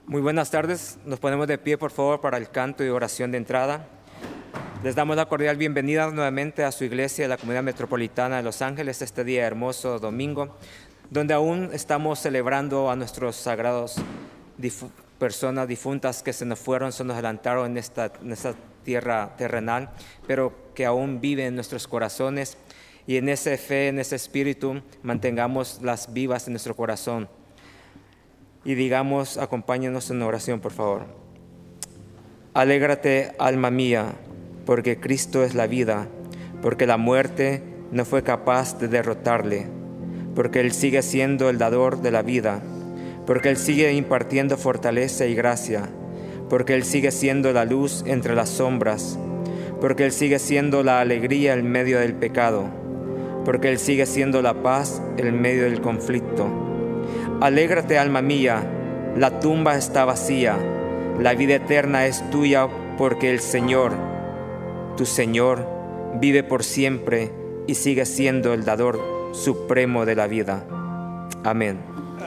Muy buenas tardes. Nos ponemos de pie, por favor, para el canto y oración de entrada. Les damos la cordial bienvenida nuevamente a su iglesia de la Comunidad Metropolitana de Los Ángeles este día hermoso domingo, donde aún estamos celebrando a nuestros sagrados personas difuntas que se nos adelantaron en esta tierra terrenal, pero que aún viven en nuestros corazones, y en esa fe, en ese espíritu, mantengámoslas vivas en nuestro corazón. Y digamos, acompáñenos en oración, por favor. Alégrate, alma mía, porque Cristo es la vida, porque la muerte no fue capaz de derrotarle, porque Él sigue siendo el dador de la vida, porque Él sigue impartiendo fortaleza y gracia, porque Él sigue siendo la luz entre las sombras, porque Él sigue siendo la alegría en medio del pecado, porque Él sigue siendo la paz en medio del conflicto. Alégrate, alma mía, la tumba está vacía, la vida eterna es tuya, porque el Señor, tu Señor, vive por siempre y sigue siendo el dador supremo de la vida. Amén.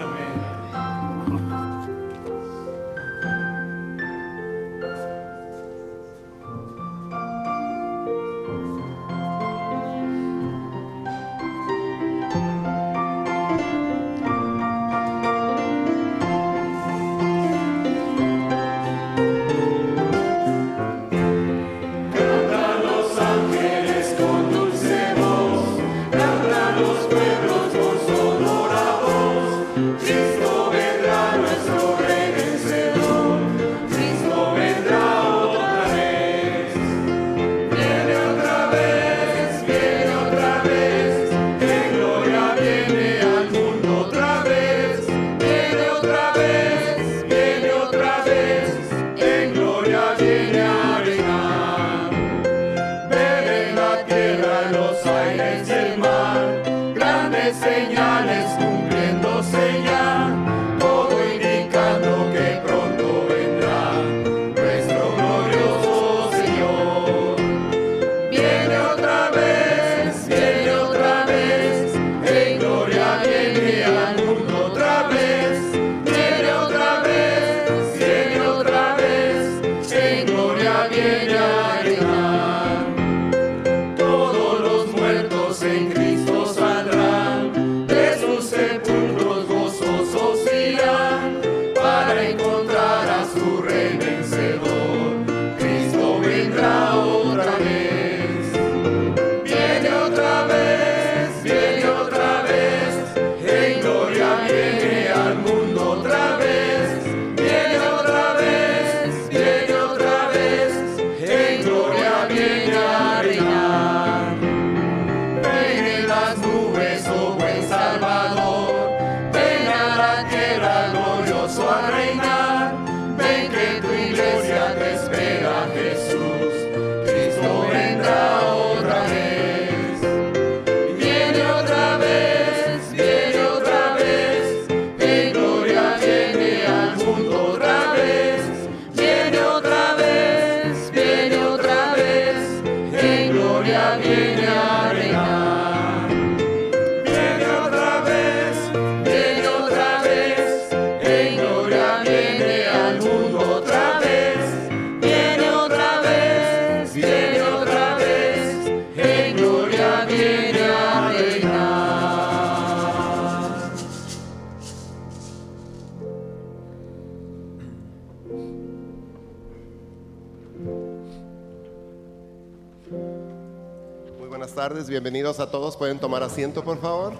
Bienvenidos a todos, pueden tomar asiento por favor.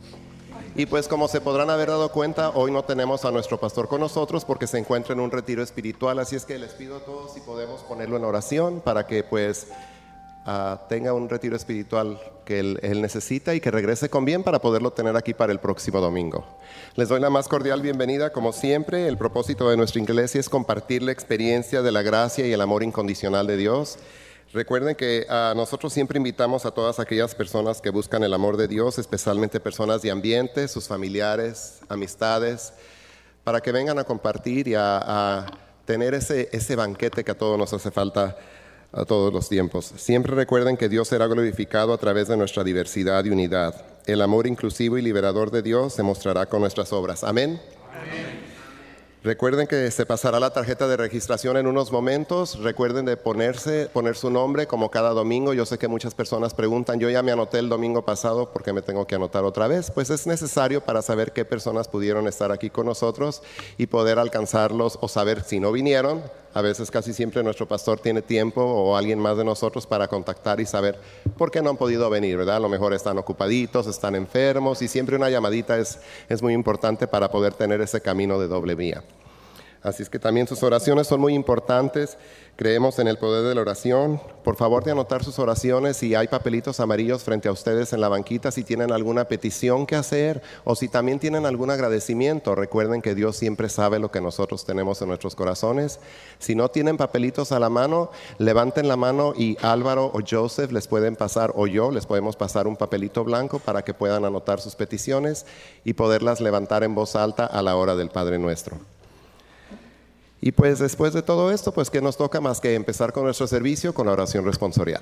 Y pues como se podrán haber dado cuenta, hoy no tenemos a nuestro pastor con nosotros porque se encuentra en un retiro espiritual, así es que les pido a todos si podemos ponerlo en oración para que pues tenga un retiro espiritual que él necesita y que regrese con bien para poderlo tener aquí para el próximo domingo. Les doy la más cordial bienvenida, como siempre. El propósito de nuestra iglesia es compartir la experiencia de la gracia y el amor incondicional de Dios. Recuerden que nosotros siempre invitamos a todas aquellas personas que buscan el amor de Dios, especialmente personas de ambiente, sus familiares, amistades, para que vengan a compartir y a tener ese banquete que a todos nos hace falta a todos los tiempos. Siempre recuerden que Dios será glorificado a través de nuestra diversidad y unidad. El amor inclusivo y liberador de Dios se mostrará con nuestras obras. Amén. Amén. Recuerden que se pasará la tarjeta de registración en unos momentos. Recuerden de poner su nombre como cada domingo. Yo sé que muchas personas preguntan, yo ya me anoté el domingo pasado, ¿por qué me tengo que anotar otra vez? Pues es necesario para saber qué personas pudieron estar aquí con nosotros y poder alcanzarlos o saber si no vinieron. A veces casi siempre nuestro pastor tiene tiempo o alguien más de nosotros para contactar y saber por qué no han podido venir, ¿verdad? A lo mejor están ocupaditos, están enfermos y siempre una llamadita es muy importante para poder tener ese camino de doble vía. Así es que también sus oraciones son muy importantes. Creemos en el poder de la oración. Por favor de anotar sus oraciones. Si hay papelitos amarillos frente a ustedes en la banquita, si tienen alguna petición que hacer o si también tienen algún agradecimiento. Recuerden que Dios siempre sabe lo que nosotros tenemos en nuestros corazones. Si no tienen papelitos a la mano, levanten la mano y Álvaro o Joseph les pueden pasar, o yo les podemos pasar un papelito blanco para que puedan anotar sus peticiones y poderlas levantar en voz alta a la hora del Padre Nuestro. Y pues después de todo esto, pues ¿qué nos toca más que empezar con nuestro servicio con la oración responsorial?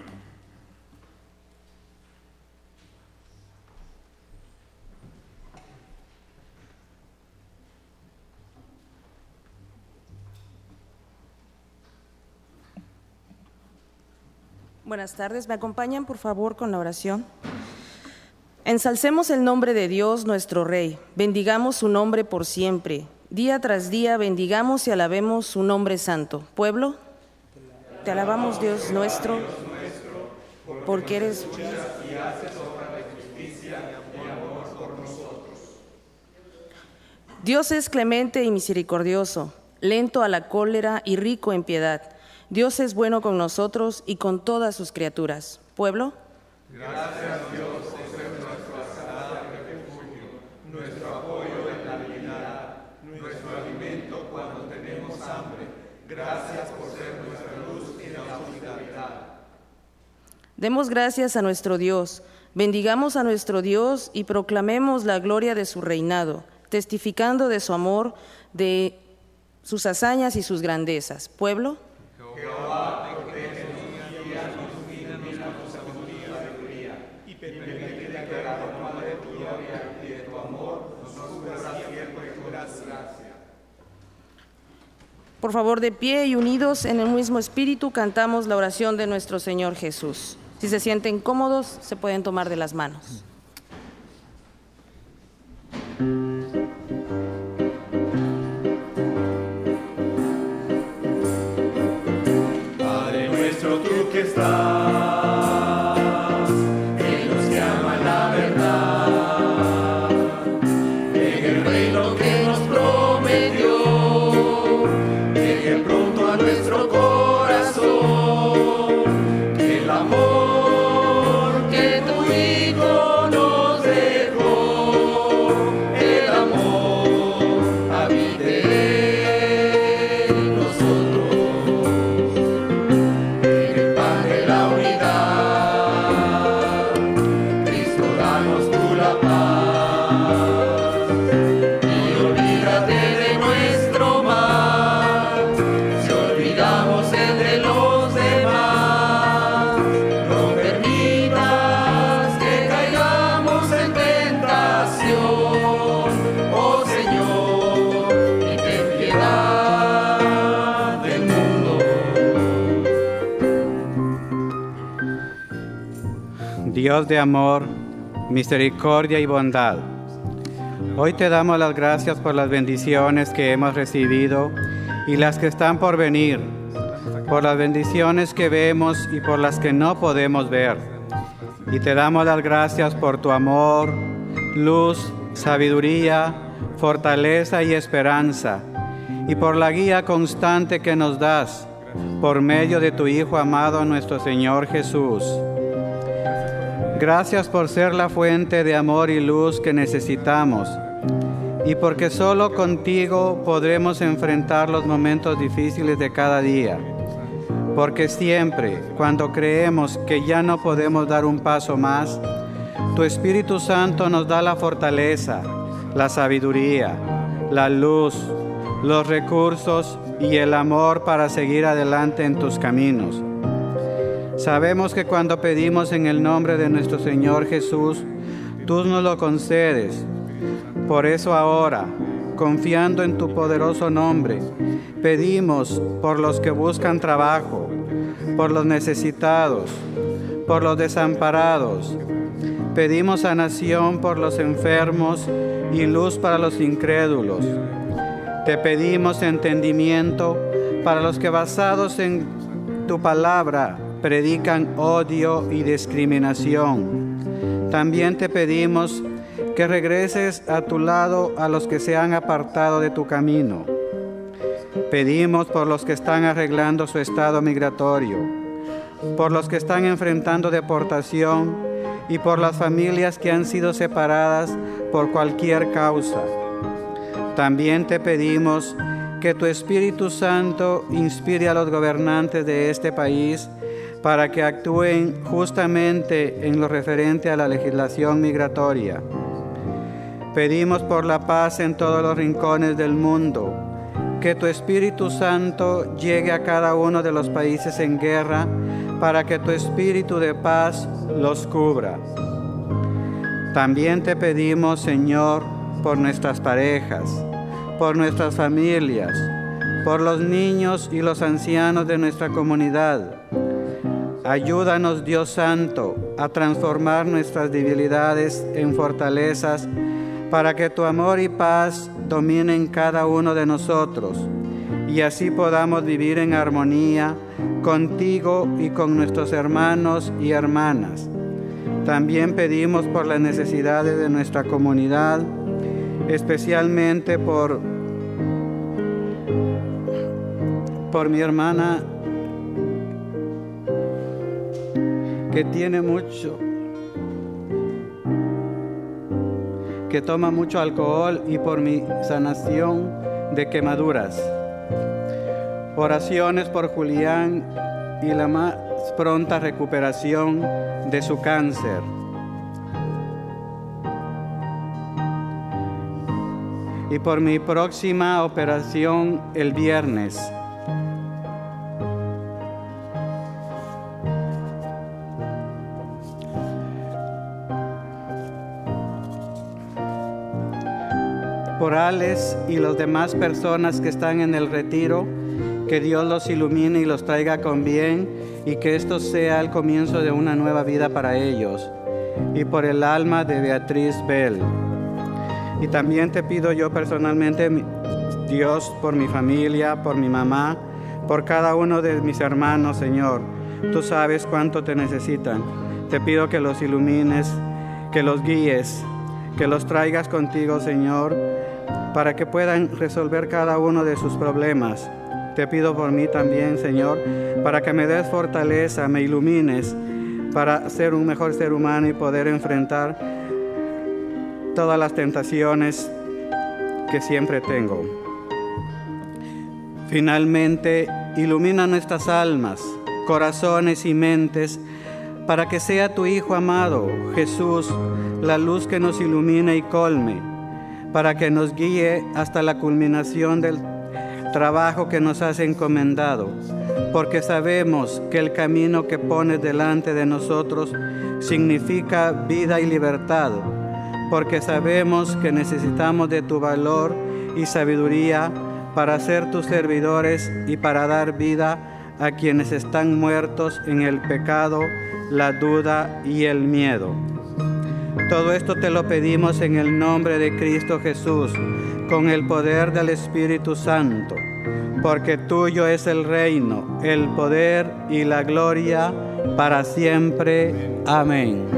Buenas tardes, ¿me acompañan por favor con la oración? Ensalcemos el nombre de Dios nuestro Rey, bendigamos su nombre por siempre. Día tras día bendigamos y alabemos su nombre santo. Pueblo, te alabamos Dios nuestro, porque eres y haces obra de justicia y amor por nosotros. Dios es clemente y misericordioso, lento a la cólera y rico en piedad. Dios es bueno con nosotros y con todas sus criaturas. Pueblo, gracias Dios. Gracias por ser nuestra luz y la oscuridad. Demos gracias a nuestro Dios, bendigamos a nuestro Dios y proclamemos la gloria de su reinado, testificando de su amor, de sus hazañas y sus grandezas. Pueblo, Jehová te protege y guía, nos ilumina con sabiduría y permite que la broma de tu gloria y de tu amor nos cubra siempre con gracia. Por favor, de pie y unidos en el mismo espíritu, cantamos la oración de nuestro Señor Jesús. Si se sienten cómodos, se pueden tomar de las manos. Padre nuestro, tú que estás en los que aman la verdad, en el reino que nos prometió, llegue pronto a nuestro corazón, que el amor que tu Hijo nos dejó, el amor habite en nosotros, en el pan de la unidad. Cristo, danos tú la paz y olvídate de nuestro mal. Si olvidamos el de los demás, no permitas que caigamos en tentación, oh Señor, y ten piedad del mundo. Dios de amor, misericordia y bondad, hoy te damos las gracias por las bendiciones que hemos recibido y las que están por venir, por las bendiciones que vemos y por las que no podemos ver. Y te damos las gracias por tu amor, luz, sabiduría, fortaleza y esperanza, y por la guía constante que nos das por medio de tu Hijo amado, nuestro Señor Jesús. Gracias por ser la fuente de amor y luz que necesitamos, y porque solo contigo podremos enfrentar los momentos difíciles de cada día. Porque siempre, cuando creemos que ya no podemos dar un paso más, tu Espíritu Santo nos da la fortaleza, la sabiduría, la luz, los recursos y el amor para seguir adelante en tus caminos. Sabemos que cuando pedimos en el nombre de nuestro Señor Jesús, tú nos lo concedes. Por eso ahora, confiando en tu poderoso nombre, pedimos por los que buscan trabajo, por los necesitados, por los desamparados. Pedimos sanación por los enfermos y luz para los incrédulos. Te pedimos entendimiento para los que basados en tu palabra predican odio y discriminación. También te pedimos que regreses a tu lado a los que se han apartado de tu camino. Pedimos por los que están arreglando su estado migratorio, por los que están enfrentando deportación y por las familias que han sido separadas por cualquier causa. También te pedimos que tu Espíritu Santo inspire a los gobernantes de este país para que actúen justamente en lo referente a la legislación migratoria. Pedimos por la paz en todos los rincones del mundo, que tu Espíritu Santo llegue a cada uno de los países en guerra para que tu Espíritu de paz los cubra. También te pedimos, Señor, por nuestras parejas, por nuestras familias, por los niños y los ancianos de nuestra comunidad. Ayúdanos, Dios Santo, a transformar nuestras debilidades en fortalezas para que tu amor y paz dominen cada uno de nosotros y así podamos vivir en armonía contigo y con nuestros hermanos y hermanas. También pedimos por las necesidades de nuestra comunidad, especialmente por mi hermana que tiene mucho, que toma mucho alcohol, y por mi sanación de quemaduras. Oraciones por Julián y la más pronta recuperación de su cáncer. Y por mi próxima operación el viernes. Por Alex y las demás personas que están en el retiro, que Dios los ilumine y los traiga con bien, y que esto sea el comienzo de una nueva vida para ellos. Y por el alma de Beatriz Bell. Y también te pido yo personalmente, Dios, por mi familia, por mi mamá, por cada uno de mis hermanos, Señor. Tú sabes cuánto te necesitan. Te pido que los ilumines, que los guíes, que los traigas contigo, Señor, para que puedan resolver cada uno de sus problemas. Te pido por mí también, Señor, para que me des fortaleza, me ilumines, para ser un mejor ser humano y poder enfrentar todas las tentaciones que siempre tengo. Finalmente, ilumina nuestras almas, corazones y mentes, para que sea tu Hijo amado, Jesús, la luz que nos ilumina y colme, para que nos guíe hasta la culminación del trabajo que nos has encomendado, porque sabemos que el camino que pones delante de nosotros significa vida y libertad, porque sabemos que necesitamos de tu valor y sabiduría para ser tus servidores y para dar vida a quienes están muertos en el pecado, la duda y el miedo. Todo esto te lo pedimos en el nombre de Cristo Jesús, con el poder del Espíritu Santo, porque tuyo es el reino, el poder y la gloria para siempre. Amén.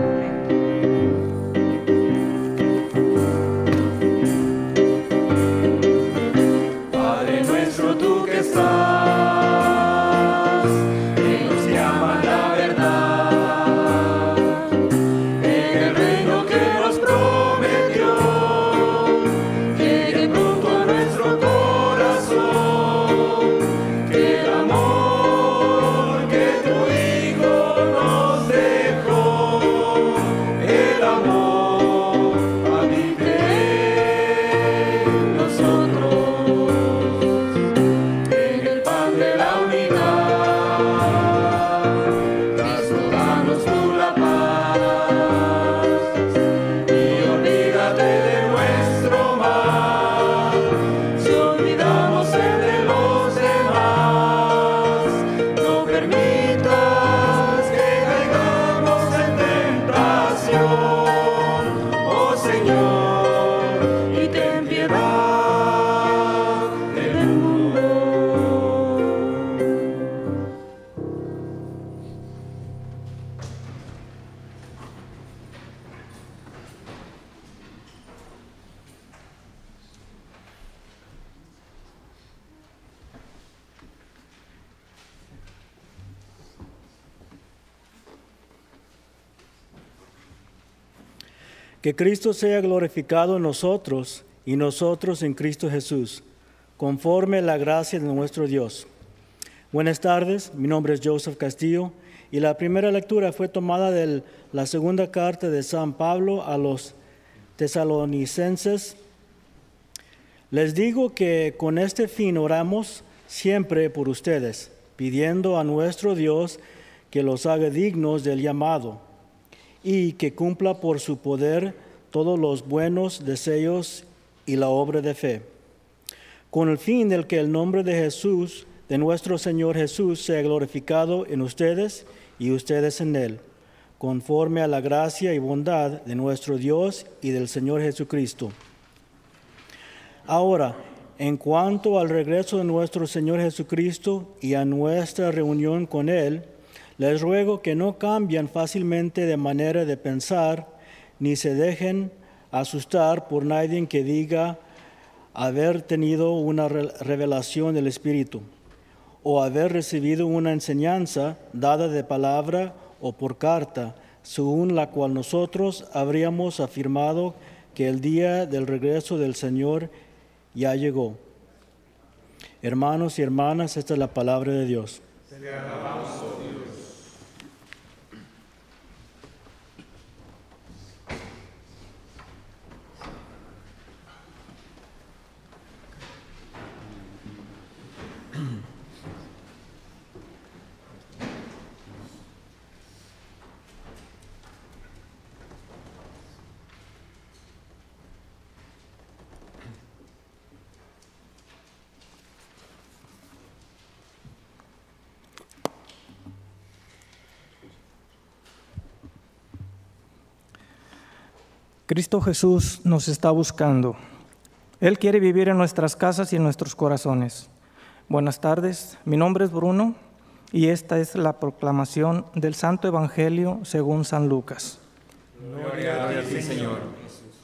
Padre nuestro, tú que estás, que nos llama la verdad, en el reino que nos prometió, llegue pronto a nuestro corazón, que el amor que tu Hijo nos dejó Que Cristo sea glorificado en nosotros y nosotros en Cristo Jesús, conforme a la gracia de nuestro Dios. Buenas tardes, mi nombre es Joseph Castillo y la primera lectura fue tomada de la segunda carta de San Pablo a los tesalonicenses. Les digo que con este fin oramos siempre por ustedes, pidiendo a nuestro Dios que los haga dignos del llamado y que cumpla por su poder todos los buenos deseos y la obra de fe, con el fin de que el nombre de Jesús, de nuestro Señor Jesús, sea glorificado en ustedes y ustedes en Él, conforme a la gracia y bondad de nuestro Dios y del Señor Jesucristo. Ahora, en cuanto al regreso de nuestro Señor Jesucristo y a nuestra reunión con Él, les ruego que no cambien fácilmente de manera de pensar, ni se dejen asustar por nadie que diga haber tenido una revelación del Espíritu, o haber recibido una enseñanza dada de palabra o por carta, según la cual nosotros habríamos afirmado que el día del regreso del Señor ya llegó. Hermanos y hermanas, esta es la palabra de Dios. Te alabamos, oh Dios. Cristo Jesús nos está buscando. Él quiere vivir en nuestras casas y en nuestros corazones. Buenas tardes, mi nombre es Bruno y esta es la proclamación del Santo Evangelio según San Lucas. Gloria a ti, Señor.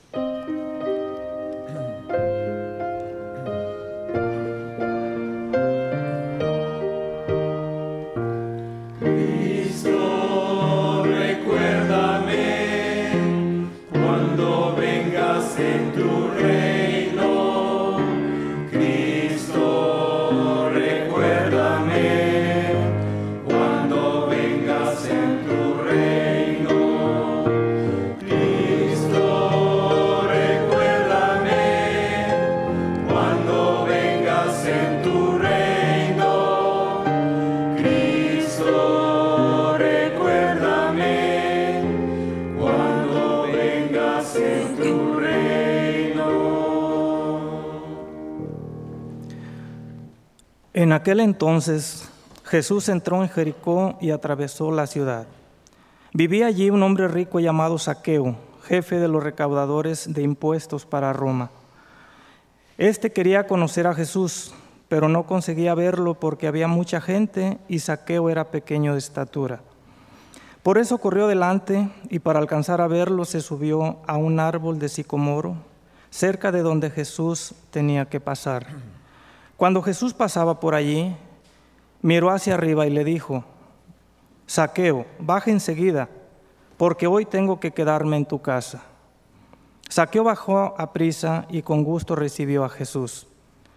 En aquel entonces, Jesús entró en Jericó y atravesó la ciudad. Vivía allí un hombre rico llamado Zaqueo, jefe de los recaudadores de impuestos para Roma. Este quería conocer a Jesús, pero no conseguía verlo porque había mucha gente y Zaqueo era pequeño de estatura. Por eso corrió delante y para alcanzar a verlo se subió a un árbol de sicomoro, cerca de donde Jesús tenía que pasar. Cuando Jesús pasaba por allí, miró hacia arriba y le dijo: Zaqueo, baja enseguida, porque hoy tengo que quedarme en tu casa. Zaqueo bajó aprisa y con gusto recibió a Jesús.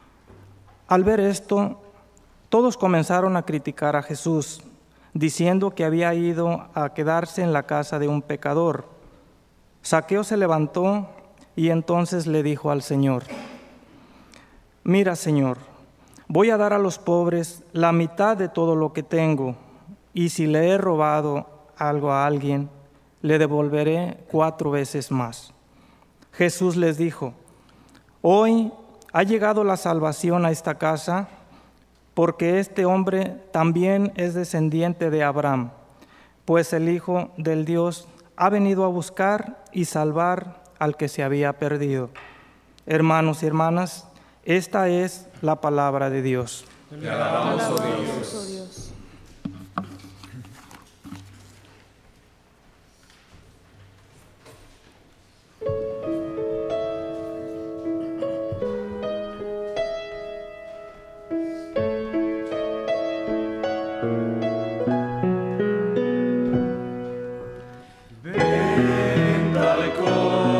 Al ver esto, todos comenzaron a criticar a Jesús, diciendo que había ido a quedarse en la casa de un pecador. Zaqueo se levantó y entonces le dijo al Señor: Mira, Señor, voy a dar a los pobres la mitad de todo lo que tengo, y si le he robado algo a alguien, le devolveré 4 veces más. Jesús les dijo: Hoy ha llegado la salvación a esta casa, porque este hombre también es descendiente de Abraham, pues el Hijo del Dios ha venido a buscar y salvar al que se había perdido. Hermanos y hermanas, esta es la palabra de Dios. Te alabamos, oh Dios. Ven, dale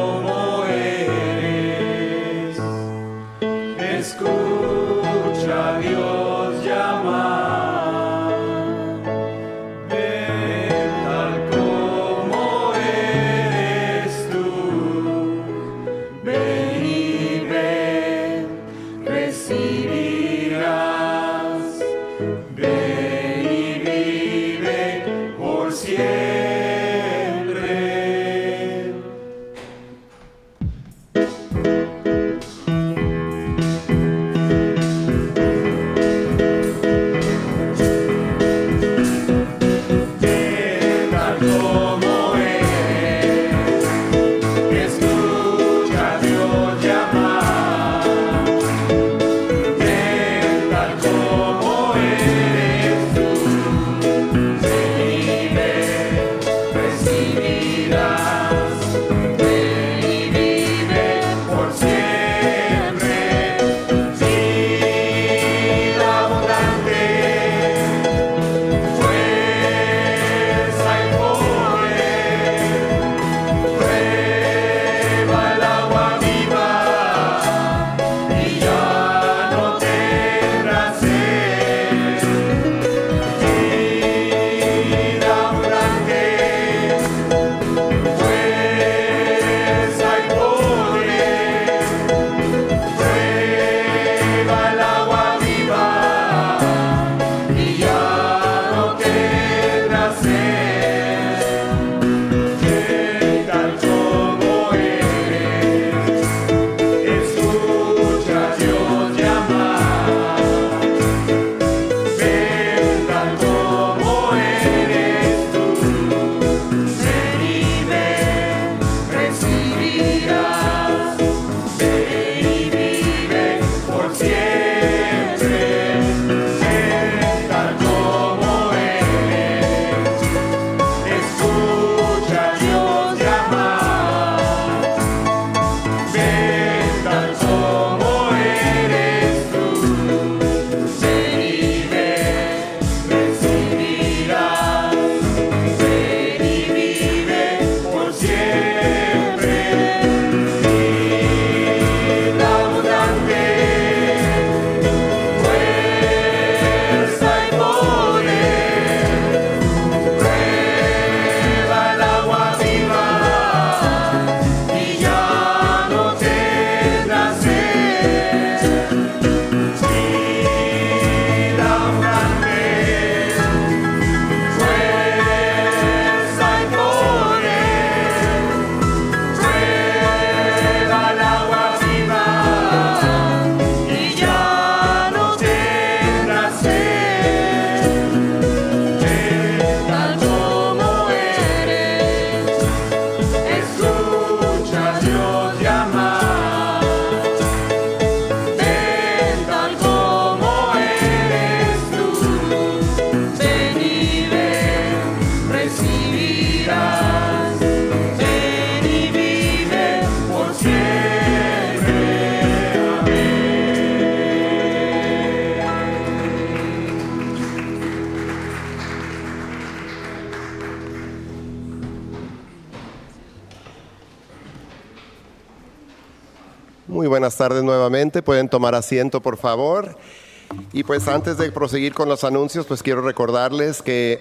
Muy buenas tardes nuevamente, pueden tomar asiento por favor. Y pues antes de proseguir con los anuncios, pues quiero recordarles que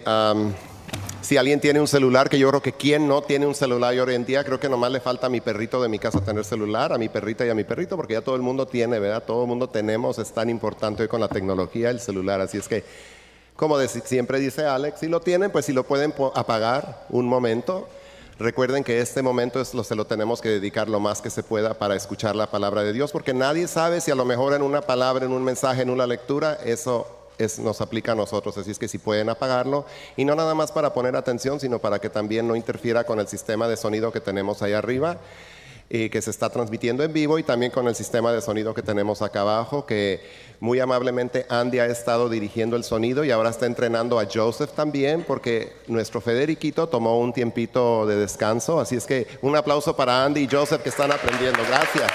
si alguien tiene un celular, que yo creo que quién no tiene un celular hoy en día, creo que nomás le falta a mi perrito de mi casa tener celular, a mi perrita y a mi perrito, porque ya todo el mundo tiene, ¿verdad? Todo el mundo tenemos, es tan importante hoy con la tecnología el celular, así es que, como siempre dice Alex, si lo tienen, pues si lo pueden apagar un momento. Recuerden que este momento se lo tenemos que dedicar lo más que se pueda para escuchar la palabra de Dios, porque nadie sabe si a lo mejor en una palabra, en un mensaje, en una lectura, eso nos aplica a nosotros. Así es que si pueden apagarlo, y no nada más para poner atención, sino para que también no interfiera con el sistema de sonido que tenemos ahí arriba, que se está transmitiendo en vivo, y también con el sistema de sonido que tenemos acá abajo, que muy amablemente Andy ha estado dirigiendo el sonido y ahora está entrenando a Joseph también, porque nuestro Federiquito tomó un tiempito de descanso. Así es que un aplauso para Andy y Joseph que están aprendiendo. Gracias.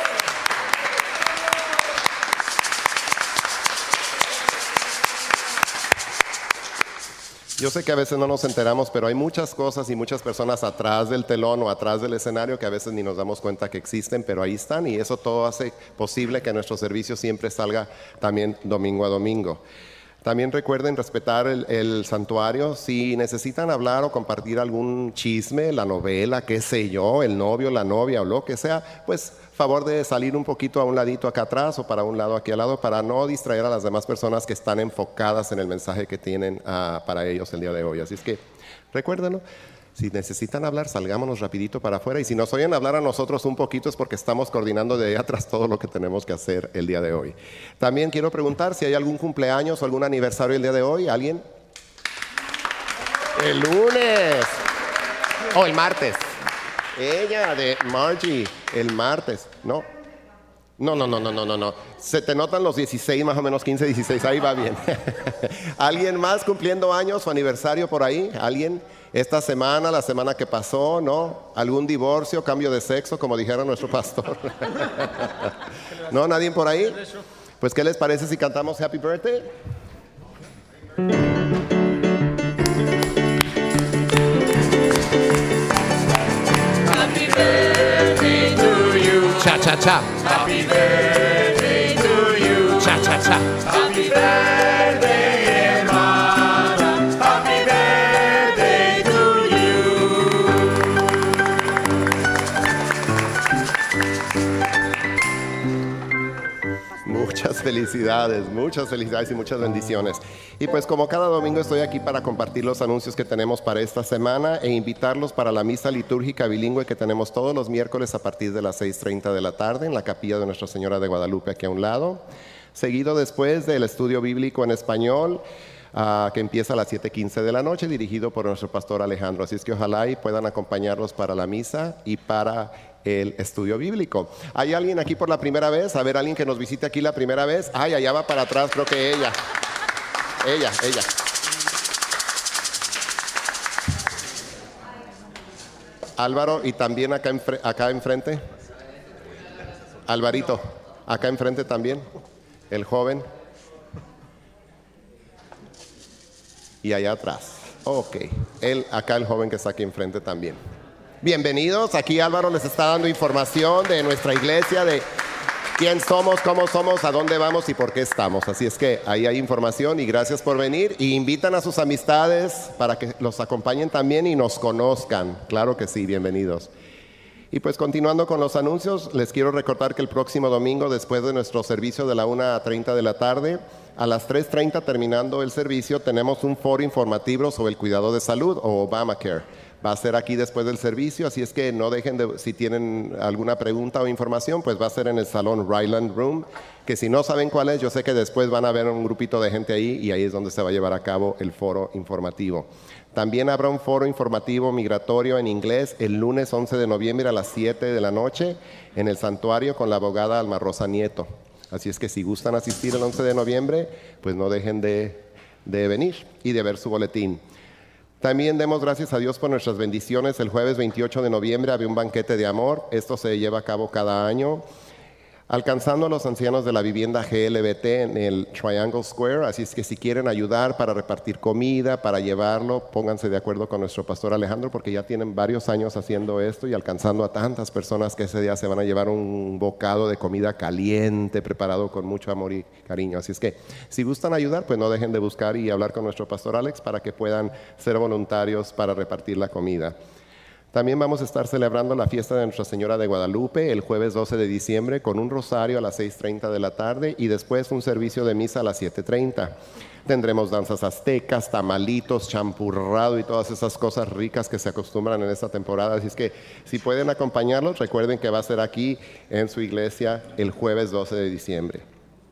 Yo sé que a veces no nos enteramos, pero hay muchas cosas y muchas personas atrás del telón o atrás del escenario que a veces ni nos damos cuenta que existen, pero ahí están, y eso todo hace posible que nuestro servicio siempre salga también domingo a domingo. También recuerden respetar el santuario. Si necesitan hablar o compartir algún chisme, la novela, qué sé yo, el novio, la novia o lo que sea, pues favor de salir un poquito a un ladito acá atrás o para un lado aquí al lado, para no distraer a las demás personas que están enfocadas en el mensaje que tienen para ellos el día de hoy. Así es que recuérdenlo. Si necesitan hablar, salgámonos rapidito para afuera, y si nos oyen hablar a nosotros un poquito es porque estamos coordinando de ahí atrás todo lo que tenemos que hacer el día de hoy. También quiero preguntar si hay algún cumpleaños o algún aniversario el día de hoy. ¿Alguien? El lunes o el martes. Ella de Margie, el martes. No. Se te notan los 16, más o menos 15, 16, ahí va bien. ¿Alguien más cumpliendo años o aniversario por ahí? ¿Alguien? Esta semana, la semana que pasó, ¿no? ¿Algún divorcio, cambio de sexo, como dijera nuestro pastor? ¿No? ¿Nadie por ahí? Pues, ¿qué les parece si cantamos Happy Birthday? Happy birthday to you. Cha, cha, cha. Happy birthday to you. Cha, cha, cha. Happy birthday, hermana. Happy birthday to you. Muchas felicidades y muchas bendiciones. Y pues como cada domingo estoy aquí para compartir los anuncios que tenemos para esta semana e invitarlos para la misa litúrgica bilingüe que tenemos todos los miércoles a partir de las 6:30 de la tarde en la capilla de Nuestra Señora de Guadalupe aquí a un lado. Seguido después del estudio bíblico en español que empieza a las 7:15 de la noche, dirigido por nuestro pastor Alejandro. Así es que ojalá y puedan acompañarlos para la misa y para el estudio bíblico. ¿Hay alguien aquí por la primera vez? A ver, alguien que nos visite aquí la primera vez. Ay, allá va para atrás, creo que ella. Álvaro, y también acá enfrente. Alvarito, acá enfrente también. El joven. Y allá atrás. Ok. Acá el joven que está aquí enfrente también. Bienvenidos. Aquí Álvaro les está dando información de nuestra iglesia, de quién somos, cómo somos, a dónde vamos y por qué estamos. Así es que ahí hay información y gracias por venir. Y invitan a sus amistades para que los acompañen también y nos conozcan. Claro que sí, bienvenidos. Y pues continuando con los anuncios, les quiero recordar que el próximo domingo, después de nuestro servicio de la 1:30 de la tarde, a las 3:30 terminando el servicio, tenemos un foro informativo sobre el cuidado de salud o Obamacare. Va a ser aquí después del servicio, así es que no dejen si tienen alguna pregunta o información, pues va a ser en el salón Ryland Room, que si no saben cuál es, yo sé que después van a ver un grupito de gente ahí y ahí es donde se va a llevar a cabo el foro informativo. También habrá un foro informativo migratorio en inglés el lunes 11 de noviembre a las 7 de la noche en el santuario con la abogada Alma Rosa Nieto. Así es que si gustan asistir el 11 de noviembre, pues no dejen de venir y de ver su boletín. También demos gracias a Dios por nuestras bendiciones. El jueves 28 de noviembre había un banquete de amor. Esto se lleva a cabo cada año, alcanzando a los ancianos de la vivienda GLBT en el Triangle Square. Así es que si quieren ayudar para repartir comida, para llevarlo, pónganse de acuerdo con nuestro pastor Alejandro, porque ya tienen varios años haciendo esto y alcanzando a tantas personas que ese día se van a llevar un bocado de comida caliente, preparado con mucho amor y cariño. Así es que si gustan ayudar, pues no dejen de buscar y hablar con nuestro pastor Alex para que puedan ser voluntarios para repartir la comida. También vamos a estar celebrando la fiesta de Nuestra Señora de Guadalupe el jueves 12 de diciembre con un rosario a las 6:30 de la tarde y después un servicio de misa a las 7:30. Tendremos danzas aztecas, tamalitos, champurrado y todas esas cosas ricas que se acostumbran en esta temporada. Así es que si pueden acompañarlos, recuerden que va a ser aquí en su iglesia el jueves 12 de diciembre.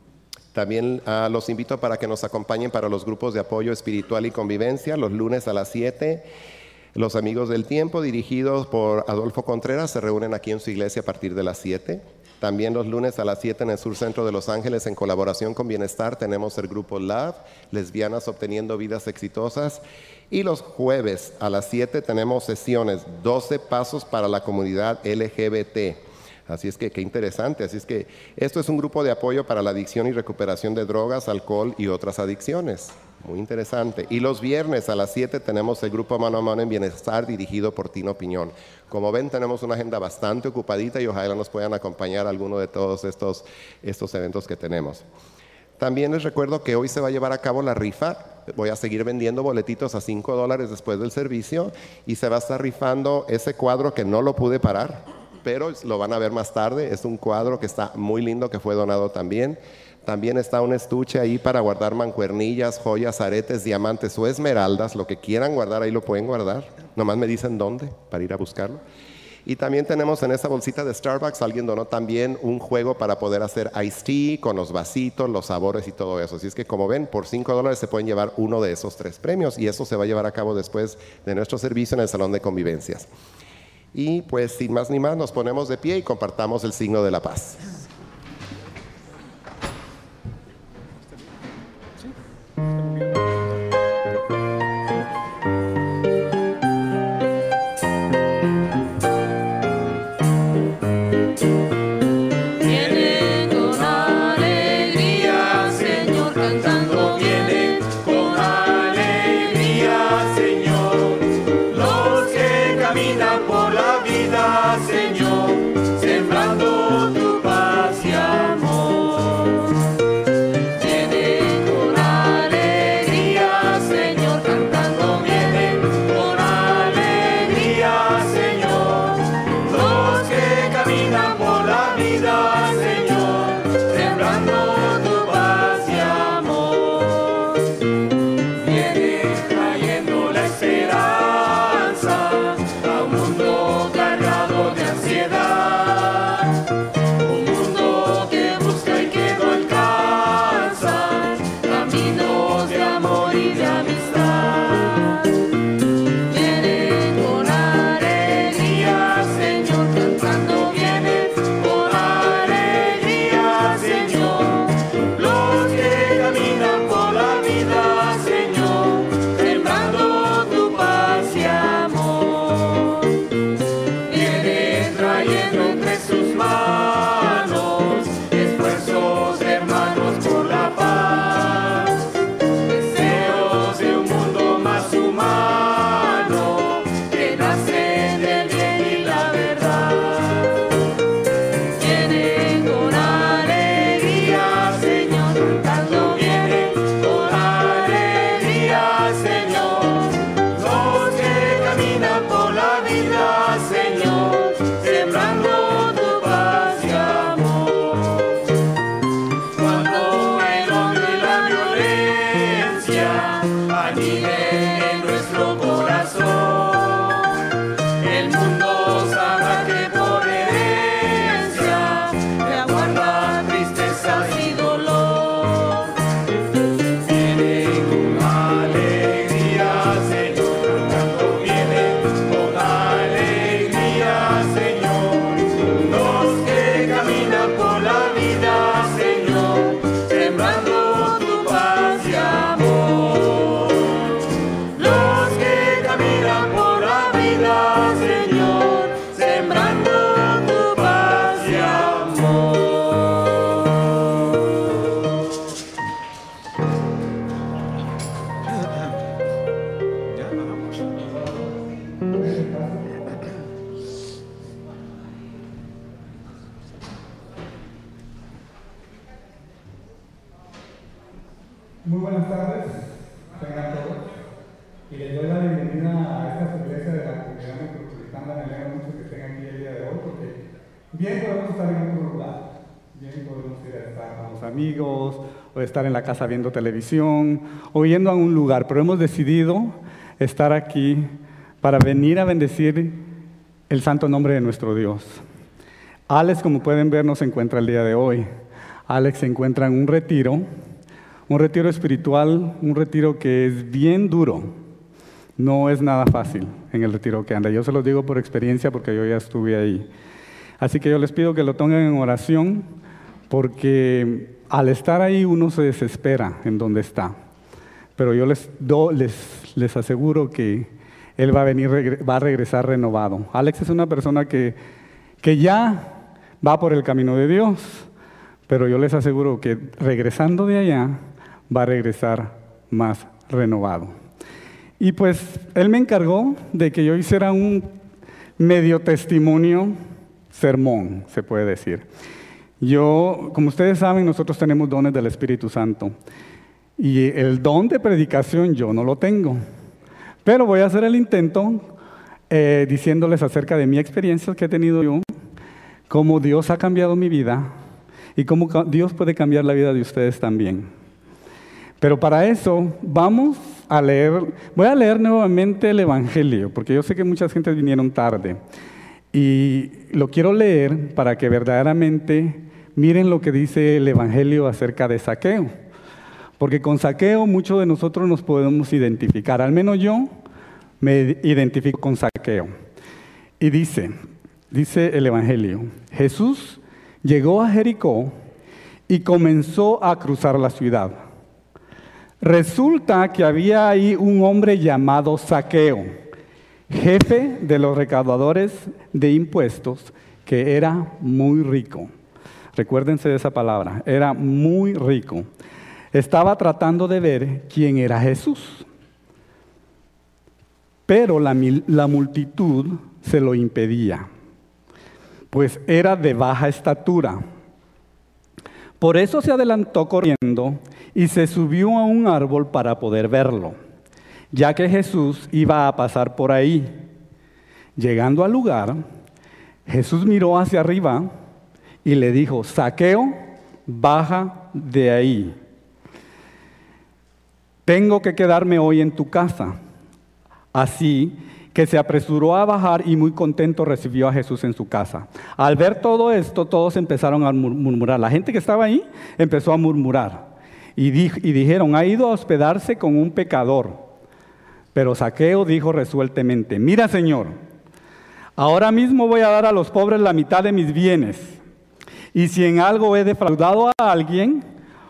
También los invito para que nos acompañen para los grupos de apoyo espiritual y convivencia los lunes a las 7. Los Amigos del Tiempo, dirigidos por Adolfo Contreras, se reúnen aquí en su iglesia a partir de las 7. También los lunes a las 7 en el Sur Centro de Los Ángeles, en colaboración con Bienestar, tenemos el grupo Love, Lesbianas Obteniendo Vidas Exitosas. Y los jueves a las 7 tenemos sesiones, 12 pasos para la comunidad LGBT. Así es que qué interesante. Así es que esto es un grupo de apoyo para la adicción y recuperación de drogas, alcohol y otras adicciones. Muy interesante. Y los viernes a las 7 tenemos el grupo Mano a Mano en Bienestar dirigido por Tino Piñón. Como ven, tenemos una agenda bastante ocupadita y ojalá nos puedan acompañar a alguno de todos estos eventos que tenemos. También les recuerdo que hoy se va a llevar a cabo la rifa. Voy a seguir vendiendo boletitos a $5 después del servicio y se va a estar rifando ese cuadro que no lo pude parar, pero lo van a ver más tarde. Es un cuadro que está muy lindo, que fue donado también. También está un estuche ahí para guardar mancuernillas, joyas, aretes, diamantes o esmeraldas. Lo que quieran guardar, ahí lo pueden guardar. Nomás me dicen dónde para ir a buscarlo. Y también tenemos en esa bolsita de Starbucks, alguien donó también un juego para poder hacer iced tea con los vasitos, los sabores y todo eso. Así es que como ven, por $5 se pueden llevar uno de esos 3 premios y eso se va a llevar a cabo después de nuestro servicio en el Salón de Convivencias. Y pues sin más ni más nos ponemos de pie y compartamos el signo de la paz. Muy buenas tardes, tengan todos, y les doy la bienvenida a esta iglesia de la comunidad metropolitana. Me alegra mucho que estén aquí el día de hoy, porque bien podemos estar en otro lugar, bien podemos ir a estar con los amigos, o estar en la casa viendo televisión, o yendo a un lugar, pero hemos decidido estar aquí para venir a bendecir el santo nombre de nuestro Dios. Alex, como pueden ver, no se encuentra el día de hoy. Alex se encuentra en un retiro espiritual, un retiro que es bien duro. No es nada fácil en el retiro que anda. Yo se los digo por experiencia porque yo ya estuve ahí. Así que yo les pido que lo tomen en oración, porque al estar ahí uno se desespera en donde está. Pero yo les aseguro que él va a regresar renovado. Alex es una persona que ya va por el camino de Dios, pero yo les aseguro que regresando de allá, va a regresar más renovado. Y pues él me encargó de que yo hiciera un medio testimonio, sermón, se puede decir. Yo, como ustedes saben, nosotros tenemos dones del Espíritu Santo. Y el don de predicación yo no lo tengo. Pero voy a hacer el intento diciéndoles acerca de mi experiencia que he tenido yo, cómo Dios ha cambiado mi vida y cómo Dios puede cambiar la vida de ustedes también. Pero para eso vamos a leer, voy a leer nuevamente el Evangelio, porque yo sé que muchas gentes vinieron tarde. Y lo quiero leer para que verdaderamente miren lo que dice el Evangelio acerca de Zaqueo. Porque con Zaqueo muchos de nosotros nos podemos identificar. Al menos yo me identifico con Zaqueo. Y dice el Evangelio, Jesús llegó a Jericó y comenzó a cruzar la ciudad. Resulta que había ahí un hombre llamado Zaqueo, jefe de los recaudadores de impuestos, que era muy rico. Recuérdense de esa palabra, era muy rico. Estaba tratando de ver quién era Jesús, pero la multitud se lo impedía, pues era de baja estatura. Por eso se adelantó corriendo y se subió a un árbol para poder verlo, ya que Jesús iba a pasar por ahí. Llegando al lugar, Jesús miró hacia arriba y le dijo, Zaqueo, baja de ahí. Tengo que quedarme hoy en tu casa. Así que se apresuró a bajar y muy contento recibió a Jesús en su casa. Al ver todo esto, todos empezaron a murmurar. La gente que estaba ahí empezó a murmurar. Y dijeron, ha ido a hospedarse con un pecador. Pero Zaqueo dijo resueltamente, mira, Señor, ahora mismo voy a dar a los pobres la mitad de mis bienes. Y si en algo he defraudado a alguien,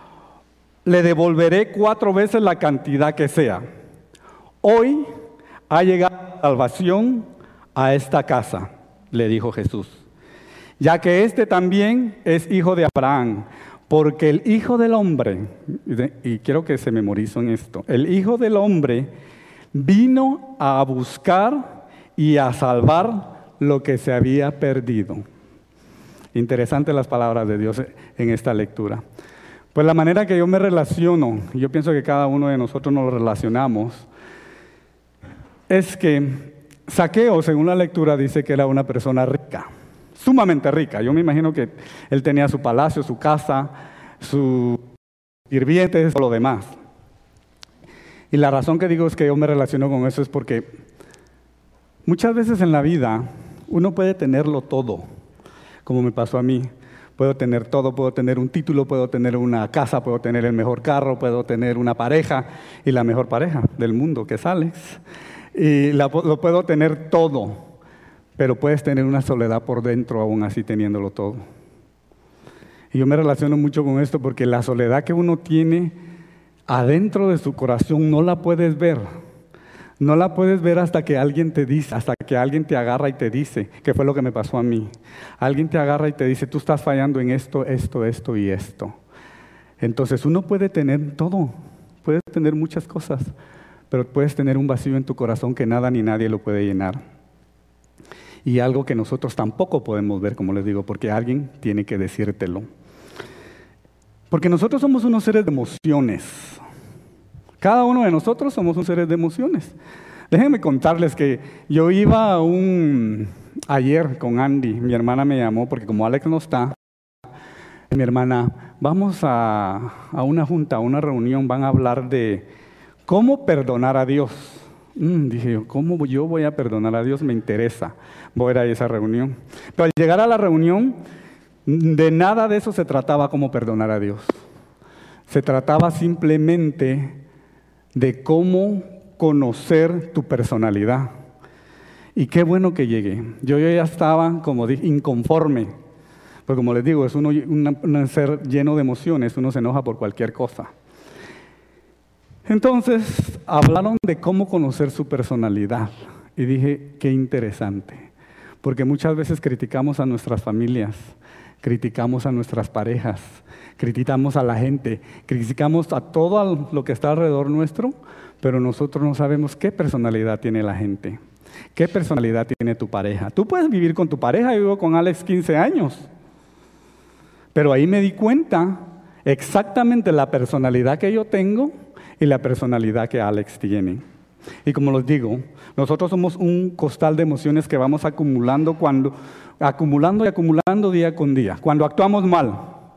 le devolveré 4 veces la cantidad que sea. Hoy ha llegado la salvación a esta casa, le dijo Jesús, ya que este también es hijo de Abraham, porque el Hijo del Hombre, y quiero que se memoricen esto, el Hijo del Hombre vino a buscar y a salvar lo que se había perdido. Interesantes las palabras de Dios en esta lectura. Pues la manera que yo me relaciono, yo pienso que cada uno de nosotros nos relacionamos, es que Zaqueo, según la lectura, dice que era una persona rica, sumamente rica. Yo me imagino que él tenía su palacio, su casa, sus sirvientes, todo lo demás. Y la razón que digo es que yo me relaciono con eso es porque muchas veces en la vida uno puede tenerlo todo, como me pasó a mí. Puedo tener todo, puedo tener un título, puedo tener una casa, puedo tener el mejor carro, puedo tener una pareja y la mejor pareja del mundo, que es Alex. Y lo puedo tener todo, pero puedes tener una soledad por dentro aún así teniéndolo todo. Y yo me relaciono mucho con esto porque la soledad que uno tiene adentro de su corazón no la puedes ver. No la puedes ver hasta que alguien te dice, hasta que alguien te agarra y te dice, que fue lo que me pasó a mí. Alguien te agarra y te dice, tú estás fallando en esto, esto, esto y esto. Entonces uno puede tener todo, puedes tener muchas cosas, pero puedes tener un vacío en tu corazón que nada ni nadie lo puede llenar. Y algo que nosotros tampoco podemos ver, como les digo, porque alguien tiene que decírtelo. Porque nosotros somos unos seres de emociones. Cada uno de nosotros somos un seres de emociones. Déjenme contarles que yo iba ayer con Andy, mi hermana me llamó, porque como Alex no está, mi hermana, vamos a una junta, a una reunión, van a hablar de cómo perdonar a Dios. Dije yo, ¿cómo yo voy a perdonar a Dios? Me interesa, voy a ir a esa reunión. Pero al llegar a la reunión, de nada de eso se trataba cómo perdonar a Dios. Se trataba simplemente de cómo conocer tu personalidad. Y qué bueno que llegué. Yo ya estaba, como dije, inconforme. Pues como les digo, es un ser lleno de emociones, uno se enoja por cualquier cosa. Entonces, hablaron de cómo conocer su personalidad. Y dije, qué interesante. Porque muchas veces criticamos a nuestras familias, criticamos a nuestras parejas, criticamos a la gente, criticamos a todo lo que está alrededor nuestro, pero nosotros no sabemos qué personalidad tiene la gente, qué personalidad tiene tu pareja. Tú puedes vivir con tu pareja, yo vivo con Alex 15 años, pero ahí me di cuenta exactamente la personalidad que yo tengo y la personalidad que Alex tiene. Y como les digo, nosotros somos un costal de emociones que vamos acumulando y acumulando día con día. Cuando actuamos mal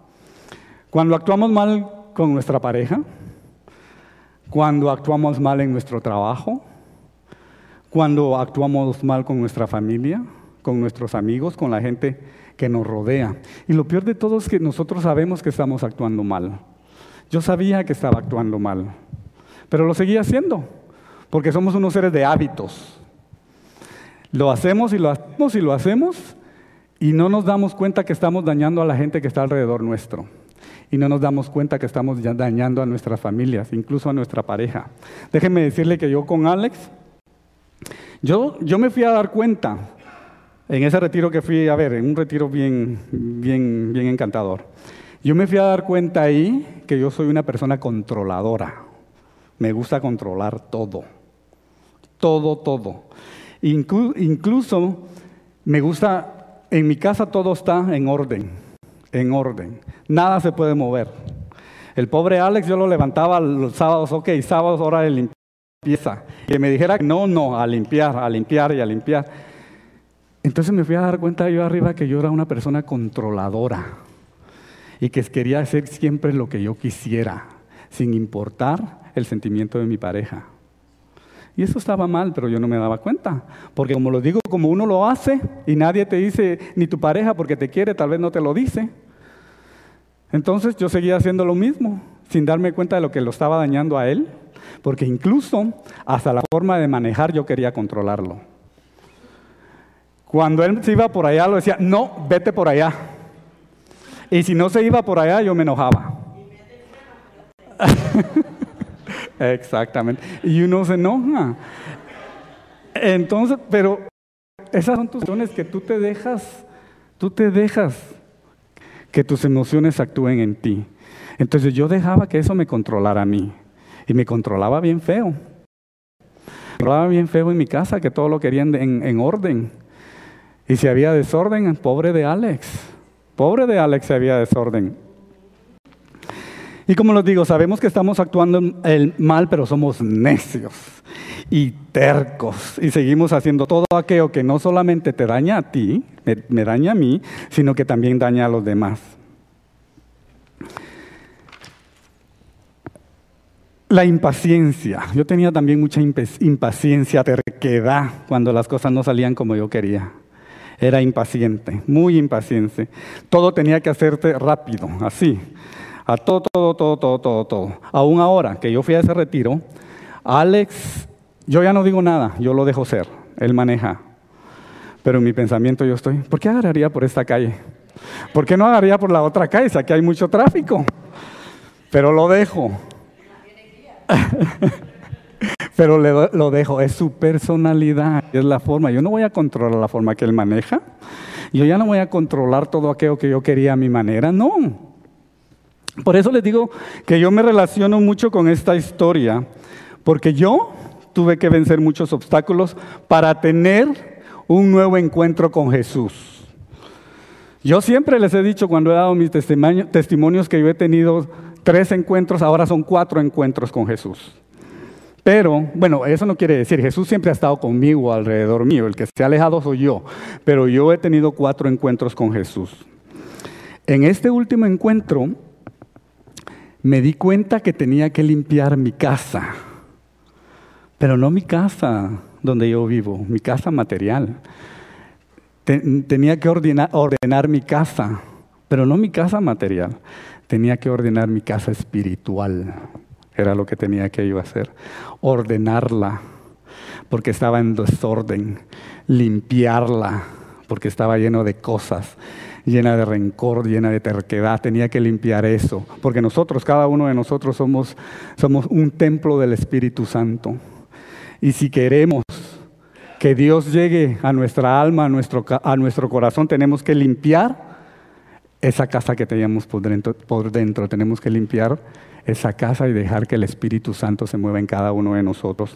con nuestra pareja, cuando actuamos mal en nuestro trabajo, cuando actuamos mal con nuestra familia, con nuestros amigos, con la gente que nos rodea. Y lo peor de todo es que nosotros sabemos que estamos actuando mal. Yo sabía que estaba actuando mal, pero lo seguía haciendo, porque somos unos seres de hábitos. Lo hacemos y lo hacemos y lo hacemos, y no nos damos cuenta que estamos dañando a la gente que está alrededor nuestro. Y no nos damos cuenta que estamos ya dañando a nuestras familias, incluso a nuestra pareja. Déjenme decirle que yo con Alex, yo me fui a dar cuenta en ese retiro que fui a ver, en un retiro bien encantador. Yo me fui a dar cuenta ahí que yo soy una persona controladora. Me gusta controlar todo. Todo. Incluso me gusta, en mi casa todo está en orden. Nada se puede mover. El pobre Alex yo lo levantaba los sábados, sábados hora de limpieza. Que me dijera no, a limpiar. Entonces me fui a dar cuenta yo arriba que yo era una persona controladora y que quería hacer siempre lo que yo quisiera, sin importar el sentimiento de mi pareja. Y eso estaba mal, pero yo no me daba cuenta. Porque como lo digo, como uno lo hace y nadie te dice, ni tu pareja porque te quiere, tal vez no te lo dice. Entonces yo seguía haciendo lo mismo, sin darme cuenta de lo que lo estaba dañando a él. Porque incluso hasta la forma de manejar yo quería controlarlo. Cuando él se iba por allá, lo decía, no, vete por allá. Y si no se iba por allá, yo me enojaba. Exactamente. Y uno se enoja. Entonces, pero esas son tus emociones que tú te dejas que tus emociones actúen en ti. Entonces yo dejaba que eso me controlara a mí. Y me controlaba bien feo. Me controlaba bien feo en mi casa, que todo lo querían en orden. Y si había desorden, pobre de Alex si había desorden. Y como les digo, sabemos que estamos actuando mal, pero somos necios y tercos. Y seguimos haciendo todo aquello que no solamente te daña a ti, me daña a mí, sino que también daña a los demás. La impaciencia. Yo tenía también mucha impaciencia, terquedad, cuando las cosas no salían como yo quería. Era impaciente, muy impaciente. Todo tenía que hacerte rápido, así. A todo. Aún ahora que yo fui a ese retiro, Alex, yo ya no digo nada, yo lo dejo ser, él maneja. Pero en mi pensamiento yo estoy, ¿por qué agarraría por esta calle? ¿Por qué no agarraría por la otra calle? Si aquí hay mucho tráfico. Pero lo dejo. Pero lo dejo, es su personalidad, es la forma. Yo no voy a controlar la forma que él maneja. Yo ya no voy a controlar todo aquello que yo quería a mi manera, no. Por eso les digo que yo me relaciono mucho con esta historia, porque yo tuve que vencer muchos obstáculos para tener un nuevo encuentro con Jesús. Yo siempre les he dicho cuando he dado mis testimonios que yo he tenido 3 encuentros, ahora son 4 encuentros con Jesús. Pero, bueno, eso no quiere decir, Jesús siempre ha estado conmigo, alrededor mío, el que se ha alejado soy yo, pero yo he tenido 4 encuentros con Jesús. En este último encuentro, me di cuenta que tenía que limpiar mi casa, pero no mi casa donde yo vivo, mi casa material. Tenía que ordenar mi casa, pero no mi casa material. Tenía que ordenar mi casa espiritual. Era lo que tenía que yo hacer. Ordenarla, porque estaba en desorden. Limpiarla, porque estaba lleno de cosas. Llena de rencor, llena de terquedad. Tenía que limpiar eso. Porque nosotros, cada uno de nosotros somos un templo del Espíritu Santo. Y si queremos que Dios llegue a nuestra alma, a nuestro corazón, tenemos que limpiar esa casa que teníamos por dentro. Tenemos que limpiar esa casa y dejar que el Espíritu Santo se mueva en cada uno de nosotros.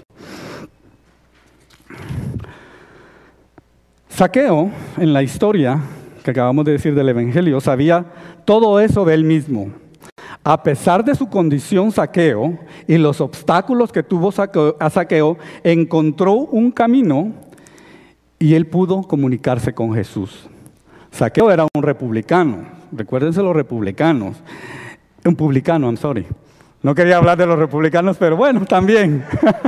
Zaqueo, en la historia que acabamos de decir del Evangelio, sabía todo eso de él mismo. A pesar de su condición, Zaqueo, y los obstáculos que tuvo Zaqueo, encontró un camino y él pudo comunicarse con Jesús. Zaqueo era un republicano. Recuérdense los republicanos. Un publicano, No quería hablar de los republicanos, pero bueno, también.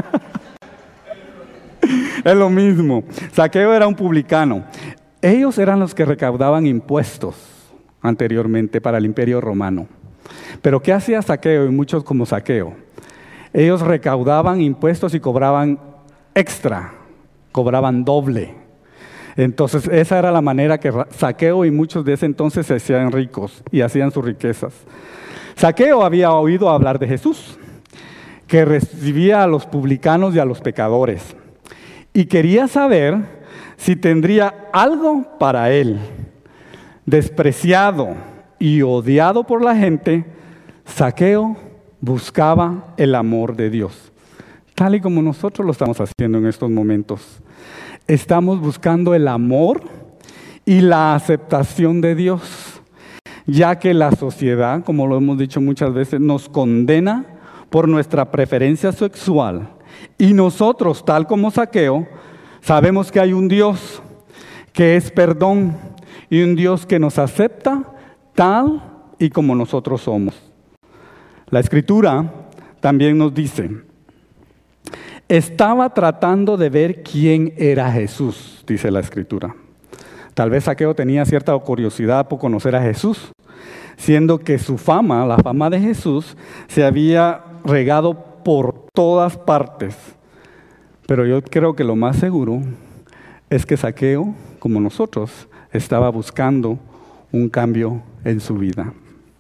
Es lo mismo. Zaqueo era un publicano. Ellos eran los que recaudaban impuestos anteriormente para el Imperio Romano. Pero ¿qué hacía Zaqueo y muchos como Zaqueo? Ellos recaudaban impuestos y cobraban extra, cobraban doble. Entonces esa era la manera que Zaqueo y muchos de ese entonces se hacían ricos y hacían sus riquezas. Zaqueo había oído hablar de Jesús, que recibía a los publicanos y a los pecadores, y quería saber si tendría algo para él. Despreciado y odiado por la gente, Zaqueo buscaba el amor de Dios, tal y como nosotros lo estamos haciendo en estos momentos. Estamos buscando el amor y la aceptación de Dios, ya que la sociedad, como lo hemos dicho muchas veces, nos condena por nuestra preferencia sexual. Y nosotros, tal como Zaqueo, sabemos que hay un Dios que es perdón y un Dios que nos acepta tal y como nosotros somos. La Escritura también nos dice: estaba tratando de ver quién era Jesús, dice la Escritura. Tal vez Zaqueo tenía cierta curiosidad por conocer a Jesús, siendo que su fama, la fama de Jesús, se había regado por todas partes. Pero yo creo que lo más seguro es que Zaqueo, como nosotros, estaba buscando un cambio en su vida.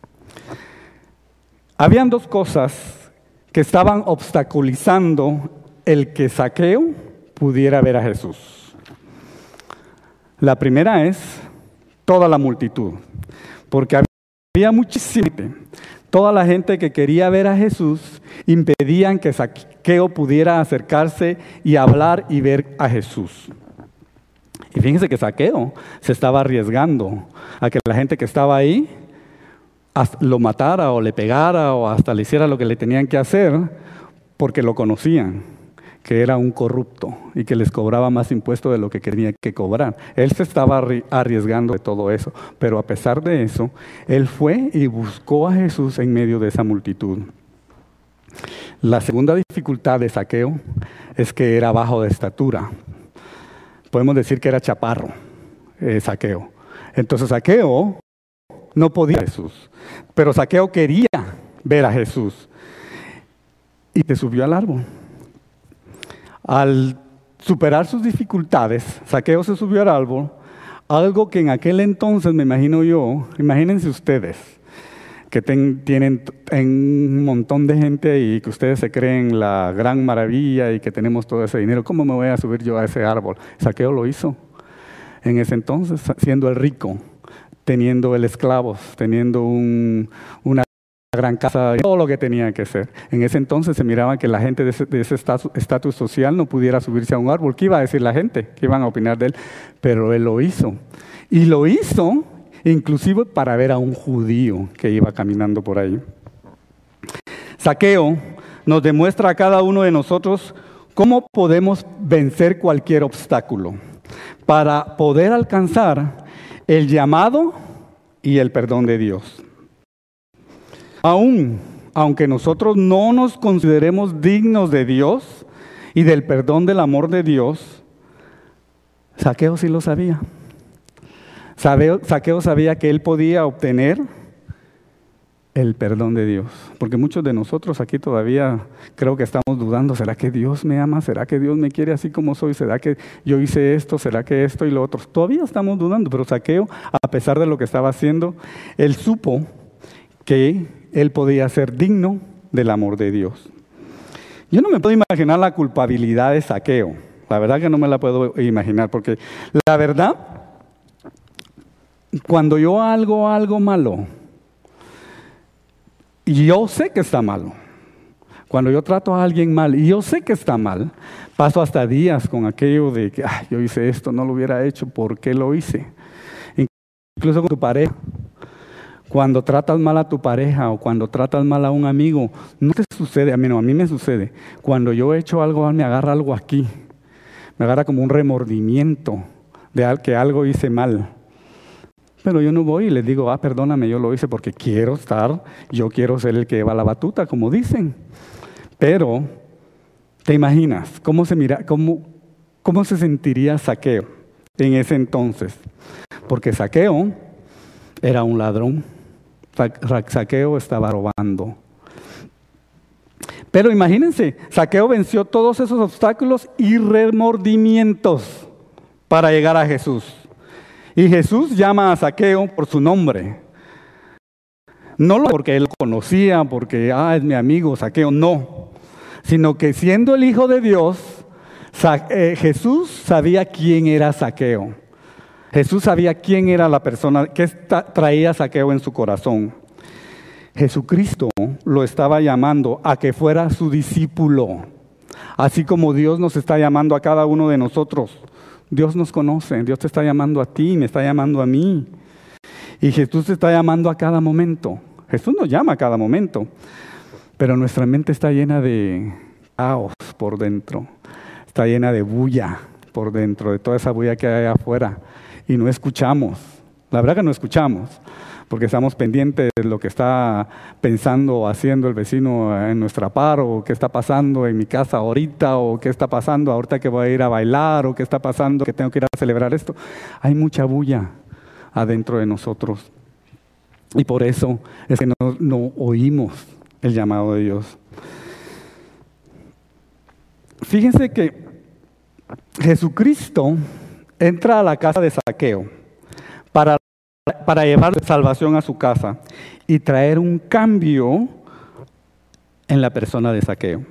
Habían dos cosas que estaban obstaculizando el que Zaqueo pudiera ver a Jesús. La primera es toda la multitud, porque había muchísima gente. Toda la gente que quería ver a Jesús impedían que Zaqueo pudiera acercarse y hablar y ver a Jesús. Y fíjense que Zaqueo se estaba arriesgando a que la gente que estaba ahí lo matara o le pegara o hasta le hiciera lo que le tenían que hacer, porque lo conocían, que era un corrupto y que les cobraba más impuestos de lo que tenía que cobrar. Él se estaba arriesgando de todo eso, pero a pesar de eso, él fue y buscó a Jesús en medio de esa multitud. La segunda dificultad de Zaqueo es que era bajo de estatura. Podemos decir que era chaparro, Zaqueo. Entonces Zaqueo no podía ver a Jesús, pero Zaqueo quería ver a Jesús y se subió al árbol. Al superar sus dificultades, Zaqueo se subió al árbol, algo que en aquel entonces, me imagino yo, imagínense ustedes, que tienen un montón de gente y que ustedes se creen la gran maravilla y que tenemos todo ese dinero. ¿Cómo me voy a subir yo a ese árbol? Zaqueo lo hizo en ese entonces, siendo el rico, teniendo el esclavos, teniendo una gran casa, todo lo que tenía que ser. En ese entonces se miraba que la gente de ese estatus social no pudiera subirse a un árbol. ¿Qué iba a decir la gente? ¿Qué iban a opinar de él? Pero él lo hizo. Y lo hizo inclusive para ver a un judío que iba caminando por ahí. Zaqueo nos demuestra a cada uno de nosotros cómo podemos vencer cualquier obstáculo para poder alcanzar el llamado y el perdón de Dios. Aunque nosotros no nos consideremos dignos de Dios y del perdón del amor de Dios, Zaqueo sí lo sabía. Zaqueo sabía que él podía obtener el perdón de Dios. Porque muchos de nosotros aquí todavía creo que estamos dudando, ¿será que Dios me ama? ¿Será que Dios me quiere así como soy? ¿Será que yo hice esto? ¿Será que esto y lo otro? Todavía estamos dudando, pero Zaqueo, a pesar de lo que estaba haciendo, él supo que él podía ser digno del amor de Dios. Yo no me puedo imaginar la culpabilidad de Zaqueo, La verdad que no me la puedo imaginar, porque la verdad, cuando yo hago algo malo, y yo sé que está malo, cuando yo trato a alguien mal y yo sé que está mal, paso hasta días con aquello de que yo hice esto, no lo hubiera hecho, ¿por qué lo hice? Incluso con tu pareja. Cuando tratas mal a tu pareja o cuando tratas mal a un amigo, no te sucede, a mí me sucede. Cuando yo he hecho algo, me agarra algo aquí. Me agarra como un remordimiento de que algo hice mal. Pero yo no voy y les digo, perdóname, yo lo hice porque yo quiero ser el que lleva la batuta, como dicen. Pero, ¿te imaginas cómo se sentiría Zaqueo en ese entonces? Porque Zaqueo era un ladrón. Zaqueo estaba robando. Pero imagínense, Zaqueo venció todos esos obstáculos y remordimientos para llegar a Jesús. Y Jesús llama a Zaqueo por su nombre. No porque él lo conocía, porque es mi amigo Zaqueo, no. Sino que siendo el Hijo de Dios, Jesús sabía quién era Zaqueo. Jesús sabía quién era la persona que traía Zaqueo en su corazón. Jesucristo lo estaba llamando a que fuera su discípulo. Así como Dios nos está llamando a cada uno de nosotros. Dios nos conoce, Dios te está llamando a ti, me está llamando a mí. Y Jesús te está llamando a cada momento. Jesús nos llama a cada momento. Pero nuestra mente está llena de caos por dentro. Está llena de bulla por dentro, de toda esa bulla que hay afuera. Y no escuchamos. La verdad que no escuchamos. Porque estamos pendientes de lo que está pensando o haciendo el vecino en nuestra par, o qué está pasando en mi casa ahorita, o qué está pasando ahorita que voy a ir a bailar, o qué está pasando que tengo que ir a celebrar esto. Hay mucha bulla adentro de nosotros. Y por eso es que no oímos el llamado de Dios. Fíjense que Jesucristo entra a la casa de Zaqueo para llevar salvación a su casa y traer un cambio en la persona de Zaqueo.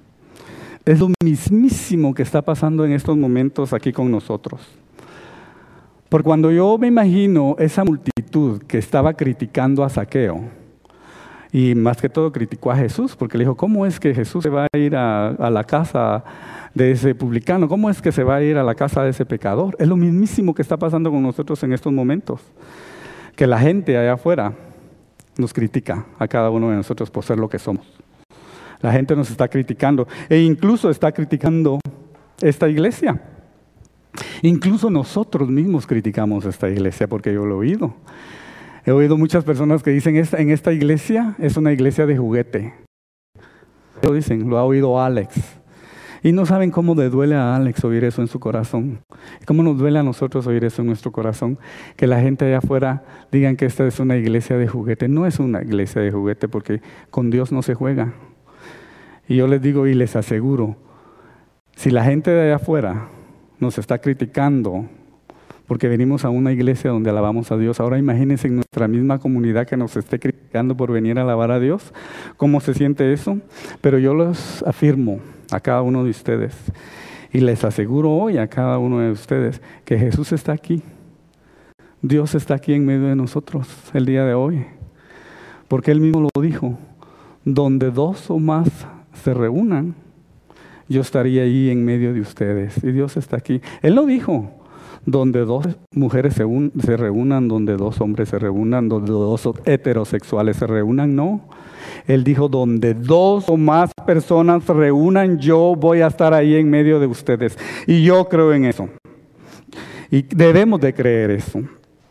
Es lo mismísimo que está pasando en estos momentos aquí con nosotros. Porque cuando yo me imagino esa multitud que estaba criticando a Zaqueo, y más que todo criticó a Jesús, porque le dijo, ¿cómo es que Jesús se va a ir a la casa de ese publicano? ¿Cómo es que se va a ir a la casa de ese pecador? Es lo mismísimo que está pasando con nosotros en estos momentos. Que la gente allá afuera nos critica a cada uno de nosotros por ser lo que somos. La gente nos está criticando e incluso está criticando esta iglesia. Incluso nosotros mismos criticamos esta iglesia, porque yo lo he oído. He oído muchas personas que dicen, en esta iglesia es una iglesia de juguete. Lo dicen, lo ha oído Alex. Y no saben cómo le duele a Alex oír eso en su corazón. Cómo nos duele a nosotros oír eso en nuestro corazón. Que la gente allá afuera digan que esta es una iglesia de juguete. No es una iglesia de juguete, porque con Dios no se juega. Y yo les digo y les aseguro, si la gente de allá afuera nos está criticando porque venimos a una iglesia donde alabamos a Dios, ahora imagínense en nuestra misma comunidad que nos esté criticando por venir a alabar a Dios, ¿cómo se siente eso? Pero yo les afirmo a cada uno de ustedes y les aseguro hoy a cada uno de ustedes que Jesús está aquí. Dios está aquí en medio de nosotros el día de hoy, porque Él mismo lo dijo, donde dos o más se reúnan, yo estaría ahí en medio de ustedes, y Dios está aquí. Él lo dijo, donde dos mujeres se reúnan, donde dos hombres se reúnan, donde dos heterosexuales se reúnan, no. Él dijo, donde dos o más personas se reúnan, yo voy a estar ahí en medio de ustedes. Y yo creo en eso. Y debemos de creer eso.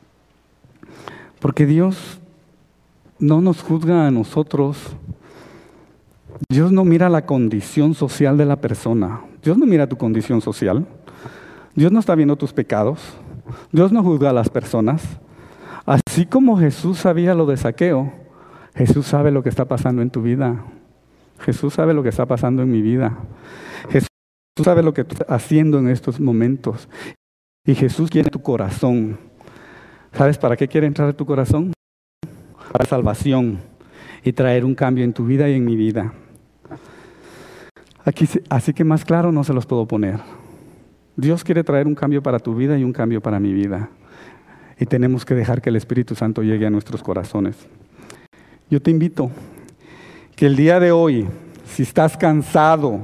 Porque Dios no nos juzga a nosotros. Dios no mira la condición social de la persona. Dios no mira tu condición social. Dios no está viendo tus pecados. Dios no juzga a las personas. Así como Jesús sabía lo de Zaqueo, Jesús sabe lo que está pasando en tu vida. Jesús sabe lo que está pasando en mi vida. Jesús sabe lo que tú estás haciendo en estos momentos. Y Jesús quiere tu corazón. ¿Sabes para qué quiere entrar en tu corazón? Para salvación y traer un cambio en tu vida y en mi vida. Así que más claro no se los puedo poner. Dios quiere traer un cambio para tu vida y un cambio para mi vida. Y tenemos que dejar que el Espíritu Santo llegue a nuestros corazones. Yo te invito que el día de hoy, si estás cansado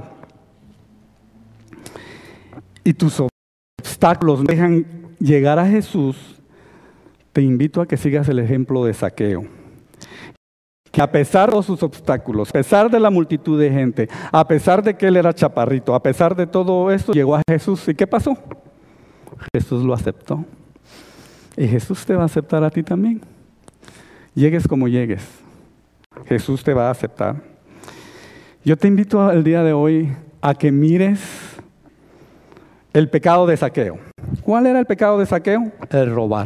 y tus obstáculos no dejan llegar a Jesús, te invito a que sigas el ejemplo de Zaqueo. Que a pesar de sus obstáculos, a pesar de la multitud de gente, a pesar de que él era chaparrito, a pesar de todo esto, llegó a Jesús. ¿Y qué pasó? Jesús lo aceptó. Y Jesús te va a aceptar a ti también. Llegues como llegues, Jesús te va a aceptar. Yo te invito el día de hoy a que mires el pecado de Zaqueo. ¿Cuál era el pecado de Zaqueo? El robar.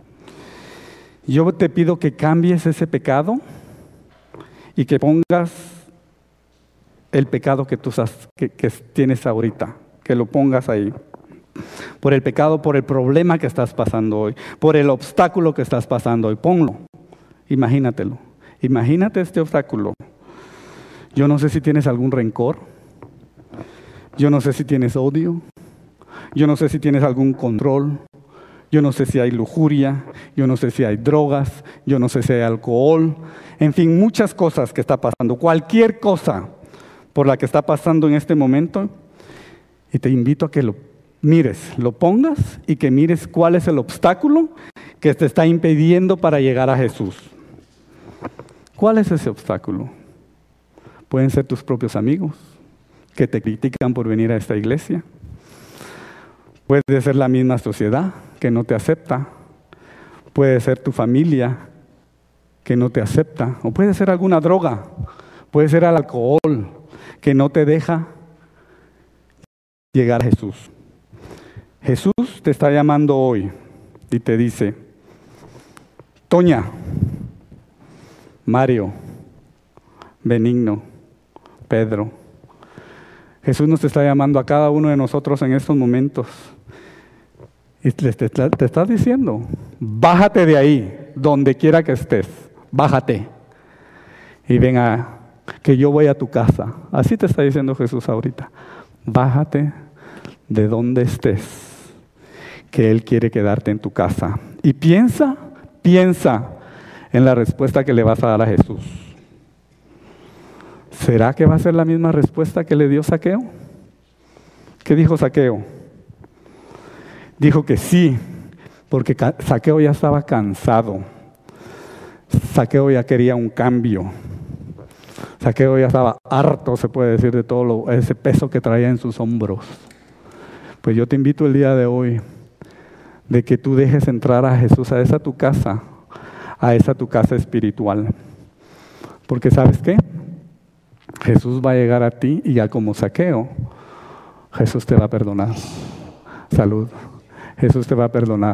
Yo te pido que cambies ese pecado y que pongas el pecado que tú que tienes ahorita, que lo pongas ahí. Por el pecado, por el problema que estás pasando hoy, por el obstáculo que estás pasando hoy. Ponlo, imagínatelo. Imagínate este obstáculo. Yo no sé si tienes algún rencor. Yo no sé si tienes odio. Yo no sé si tienes algún control. Yo no sé si hay lujuria. Yo no sé si hay drogas. Yo no sé si hay alcohol. En fin, muchas cosas que está pasando. Cualquier cosa por la que está pasando en este momento. Y te invito a que lo mires, lo pongas y que mires cuál es el obstáculo que te está impidiendo para llegar a Jesús. ¿Cuál es ese obstáculo? Pueden ser tus propios amigos que te critican por venir a esta iglesia. Puede ser la misma sociedad que no te acepta. Puede ser tu familia que no te acepta. O puede ser alguna droga. Puede ser el alcohol que no te deja llegar a Jesús. Jesús te está llamando hoy y te dice: Toña, Mario, Benigno, Pedro. Jesús nos está llamando a cada uno de nosotros en estos momentos. Y te está diciendo: bájate de ahí, donde quiera que estés, bájate. Y ven que yo voy a tu casa. Así te está diciendo Jesús ahorita. Bájate de donde estés, que Él quiere quedarte en tu casa. Y piensa en la respuesta que le vas a dar a Jesús. ¿Será que va a ser la misma respuesta que le dio Zaqueo? ¿Qué dijo Zaqueo? Dijo que sí, porque Zaqueo ya estaba cansado. Zaqueo ya quería un cambio. Zaqueo ya estaba harto, se puede decir, de todo ese peso que traía en sus hombros. Pues yo te invito el día de hoy de que tú dejes entrar a Jesús a esa tu casa espiritual. Porque ¿sabes qué? Jesús va a llegar a ti y ya como Zaqueo, Jesús te va a perdonar. Salud. Jesús te va a perdonar.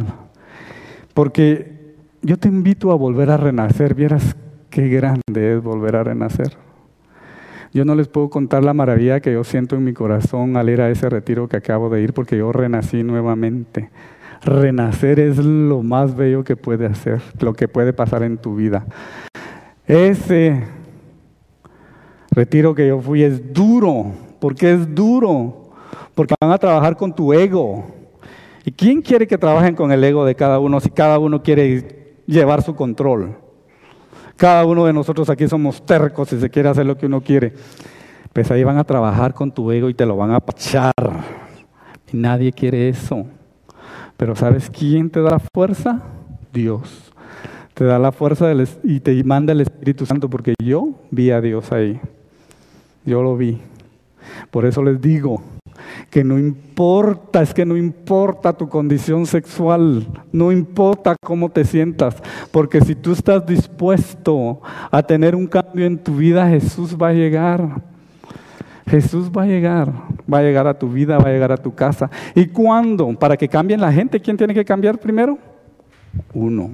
Porque yo te invito a volver a renacer. Vieras qué grande es volver a renacer. Yo no les puedo contar la maravilla que yo siento en mi corazón al ir a ese retiro que acabo de ir, porque yo renací nuevamente. Renacer es lo más bello que puede hacer, lo que puede pasar en tu vida. Ese retiro que yo fui es duro. ¿Por qué es duro? Porque van a trabajar con tu ego. ¿Y quién quiere que trabajen con el ego de cada uno si cada uno quiere llevar su control? Cada uno de nosotros aquí somos tercos y se quiere hacer lo que uno quiere. Pues ahí van a trabajar con tu ego y te lo van a apachar. Y nadie quiere eso. Pero ¿sabes quién te da la fuerza? Dios. Te da la fuerza y te manda el Espíritu Santo, porque yo vi a Dios ahí. Yo lo vi. Por eso les digo que no importa tu condición sexual, no importa cómo te sientas, porque si tú estás dispuesto a tener un cambio en tu vida, Jesús va a llegar. Jesús va a llegar a tu vida, va a llegar a tu casa. ¿Y cuándo? Para que cambien la gente, ¿quién tiene que cambiar primero? Uno.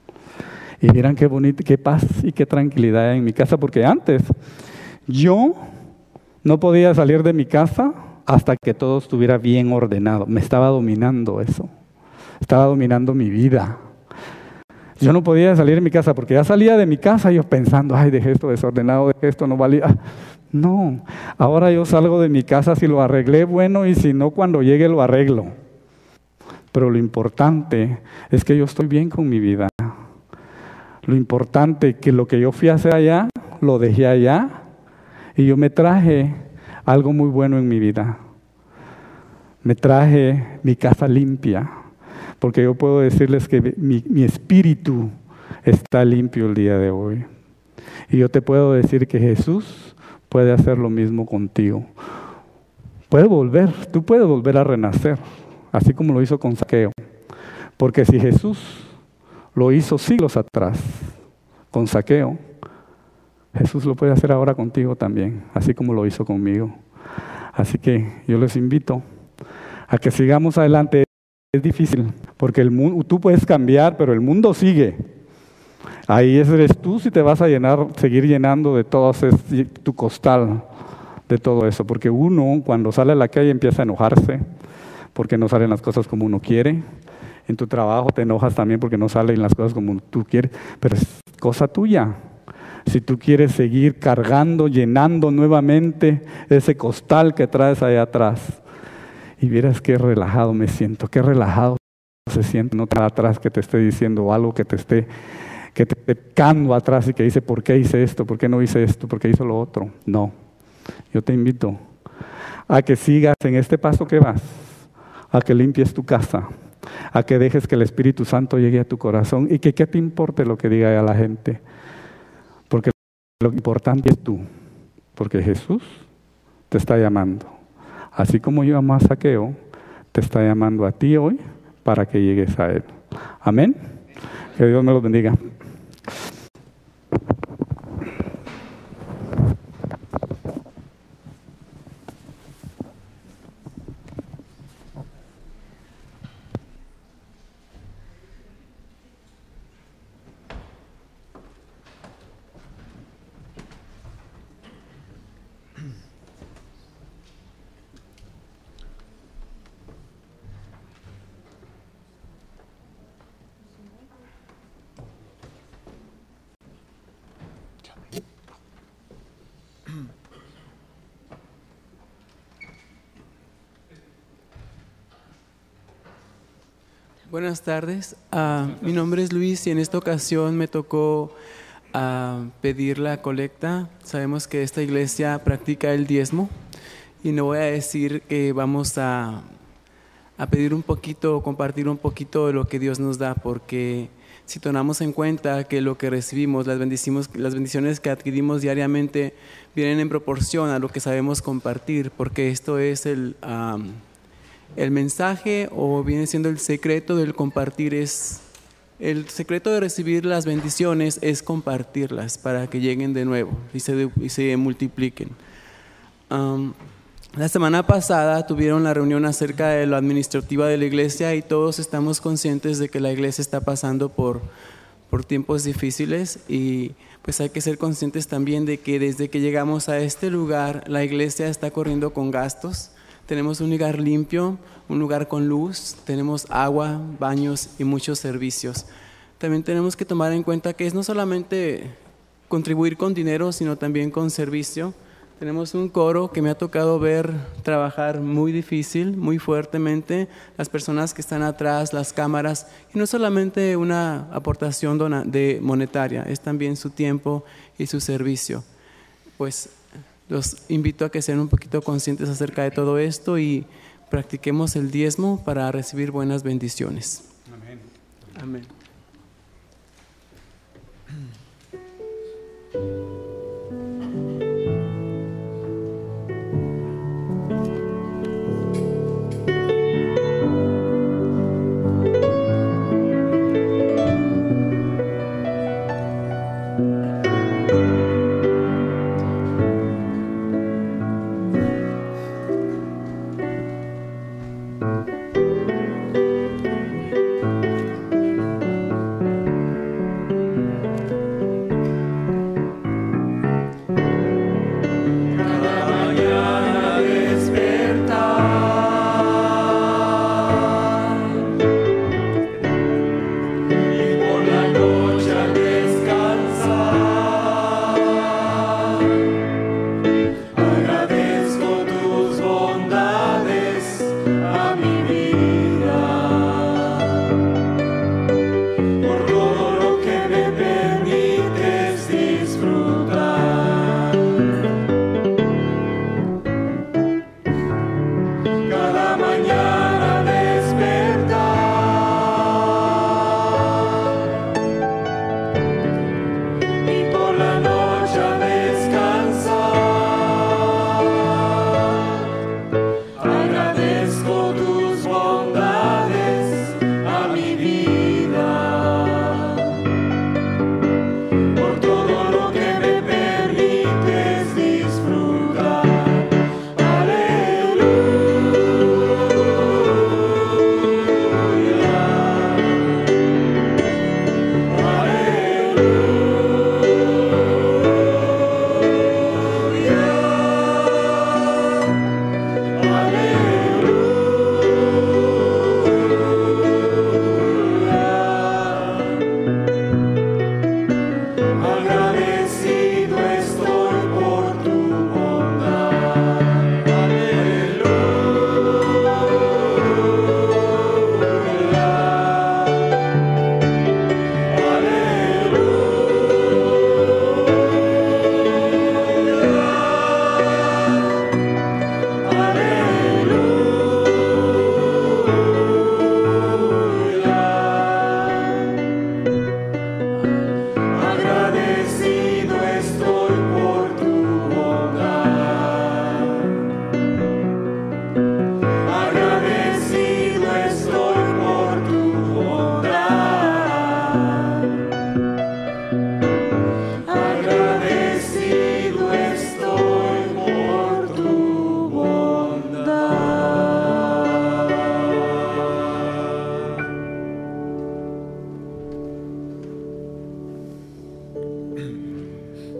Y miran qué bonito, qué paz y qué tranquilidad hay en mi casa, porque antes yo no podía salir de mi casa hasta que todo estuviera bien ordenado. Me estaba dominando eso. Estaba dominando mi vida. Yo no podía salir de mi casa porque ya salía de mi casa yo pensando, ay, dejé esto desordenado, dejé esto, no valía. No, ahora yo salgo de mi casa, si lo arreglé, bueno, y si no, cuando llegue lo arreglo. Pero lo importante es que yo estoy bien con mi vida. Lo importante es que lo que yo fui a hacer allá, lo dejé allá, y yo me traje algo muy bueno en mi vida. Me traje mi casa limpia, porque yo puedo decirles que mi espíritu está limpio el día de hoy. Y yo te puedo decir que Jesús puede hacer lo mismo contigo. Tú puedes volver a renacer, así como lo hizo con Zaqueo. Porque si Jesús lo hizo siglos atrás con Zaqueo, Jesús lo puede hacer ahora contigo también, así como lo hizo conmigo. Así que yo les invito a que sigamos adelante. Es difícil, porque tú puedes cambiar, pero el mundo sigue. Ahí eres tú si te vas a seguir llenando de todo tu costal, de todo eso. Porque uno cuando sale a la calle empieza a enojarse, porque no salen las cosas como uno quiere. En tu trabajo te enojas también porque no salen las cosas como tú quieres, pero es cosa tuya. Si tú quieres seguir cargando, llenando nuevamente ese costal que traes allá atrás. Y vieras qué relajado me siento, qué relajado se siente no estar atrás que te esté diciendo algo, que te esté pecando atrás y que dice, ¿por qué hice esto? ¿Por qué no hice esto? ¿Por qué hizo lo otro? No, yo te invito a que sigas en este paso que vas, a que limpies tu casa, a que dejes que el Espíritu Santo llegue a tu corazón y que qué te importe lo que diga a la gente, porque lo importante es tú, porque Jesús te está llamando. Así como yo amo a Zaqueo, te está llamando a ti hoy para que llegues a Él. Amén. Que Dios me los bendiga. Buenas tardes, mi nombre es Luis y en esta ocasión me tocó pedir la colecta. Sabemos que esta iglesia practica el diezmo y no voy a decir que vamos a pedir un poquito, compartir un poquito de lo que Dios nos da, porque si tomamos en cuenta que lo que recibimos, las bendiciones que adquirimos diariamente vienen en proporción a lo que sabemos compartir, porque esto es el mensaje, o viene siendo el secreto del compartir, el secreto de recibir las bendiciones es compartirlas para que lleguen de nuevo y se multipliquen. La semana pasada tuvieron la reunión acerca de lo administrativa de la iglesia y todos estamos conscientes de que la iglesia está pasando por tiempos difíciles, y pues hay que ser conscientes también de que desde que llegamos a este lugar la iglesia está corriendo con gastos. Tenemos un lugar limpio, un lugar con luz, tenemos agua, baños y muchos servicios. También tenemos que tomar en cuenta que es no solamente contribuir con dinero, sino también con servicio. Tenemos un coro que me ha tocado ver trabajar muy difícil, muy fuertemente, las personas que están atrás, las cámaras, y no solamente una aportación monetaria, es también su tiempo y su servicio. Pues los invito a que sean un poquito conscientes acerca de todo esto y practiquemos el diezmo para recibir buenas bendiciones. Amén. Amén.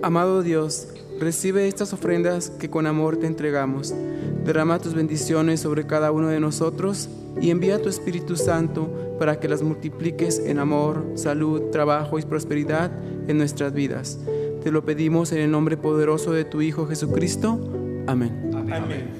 Amado Dios, recibe estas ofrendas que con amor te entregamos. Derrama tus bendiciones sobre cada uno de nosotros y envía tu Espíritu Santo para que las multipliques en amor, salud, trabajo y prosperidad en nuestras vidas. Te lo pedimos en el nombre poderoso de tu Hijo Jesucristo. Amén. Amén.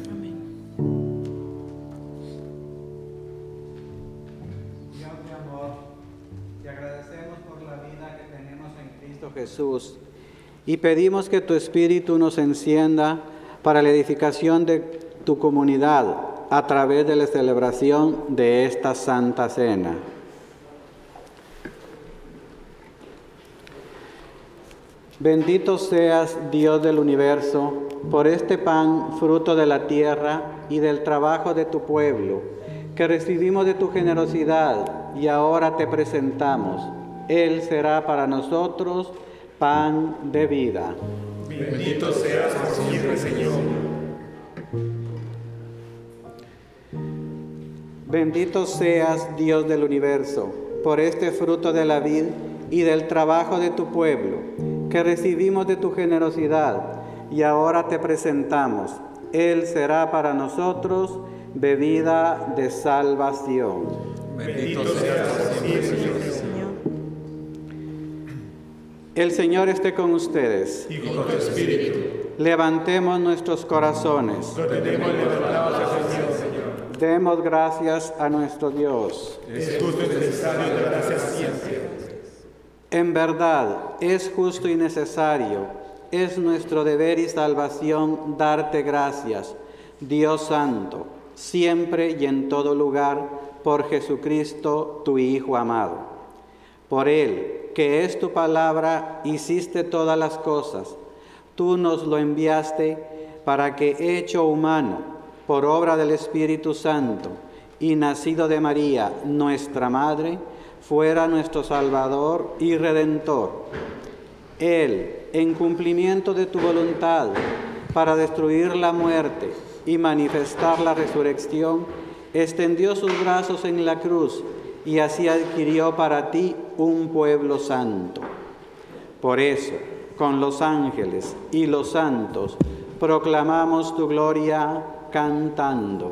Dios de amor, te agradecemos por la vida que tenemos en Cristo Jesús y pedimos que tu Espíritu nos encienda para la edificación de tu comunidad a través de la celebración de esta Santa Cena. Bendito seas, Dios del universo, por este pan, fruto de la tierra y del trabajo de tu pueblo, que recibimos de tu generosidad y ahora te presentamos. Él será para nosotros pan de vida. Bendito seas por siempre, Señor. Bendito seas, Dios del universo, por este fruto de la vid y del trabajo de tu pueblo, que recibimos de tu generosidad y ahora te presentamos. Él será para nosotros bebida de salvación. Bendito seas por siempre, Señor. El Señor esté con ustedes. Y con tu espíritu. Levantemos nuestros corazones. Lo tenemos levantados hacia el Señor. Demos gracias a nuestro Dios. Es justo y necesario dar gracias siempre. En verdad, es justo y necesario, es nuestro deber y salvación darte gracias, Dios Santo, siempre y en todo lugar, por Jesucristo, tu Hijo amado. Por Él, que es tu palabra, hiciste todas las cosas. Tú nos lo enviaste para que, hecho humano, por obra del Espíritu Santo, y nacido de María, nuestra Madre, fuera nuestro Salvador y Redentor. Él, en cumplimiento de tu voluntad, para destruir la muerte y manifestar la resurrección, extendió sus brazos en la cruz y así adquirió para ti un pueblo santo. Por eso, con los ángeles y los santos, proclamamos tu gloria cantando.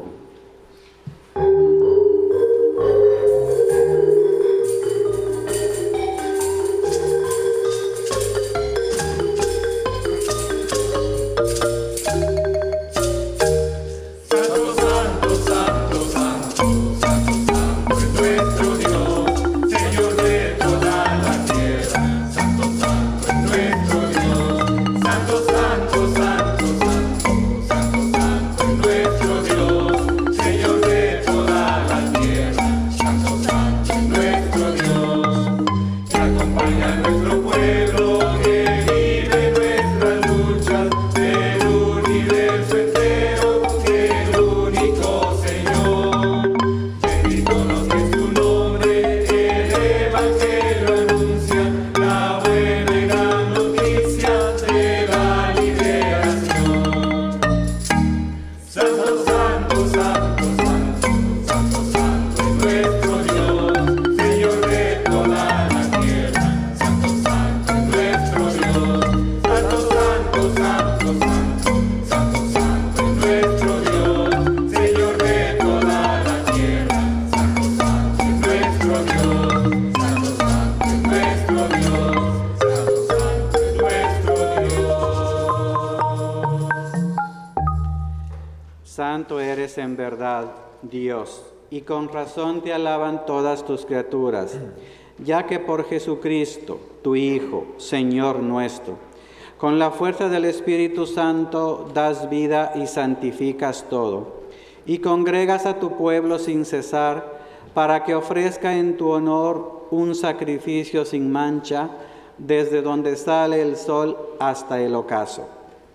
Santo eres en verdad, Dios, y con razón te alaban todas tus criaturas, ya que por Jesucristo, tu Hijo, Señor nuestro, con la fuerza del Espíritu Santo das vida y santificas todo, y congregas a tu pueblo sin cesar, para que ofrezca en tu honor un sacrificio sin mancha, desde donde sale el sol hasta el ocaso.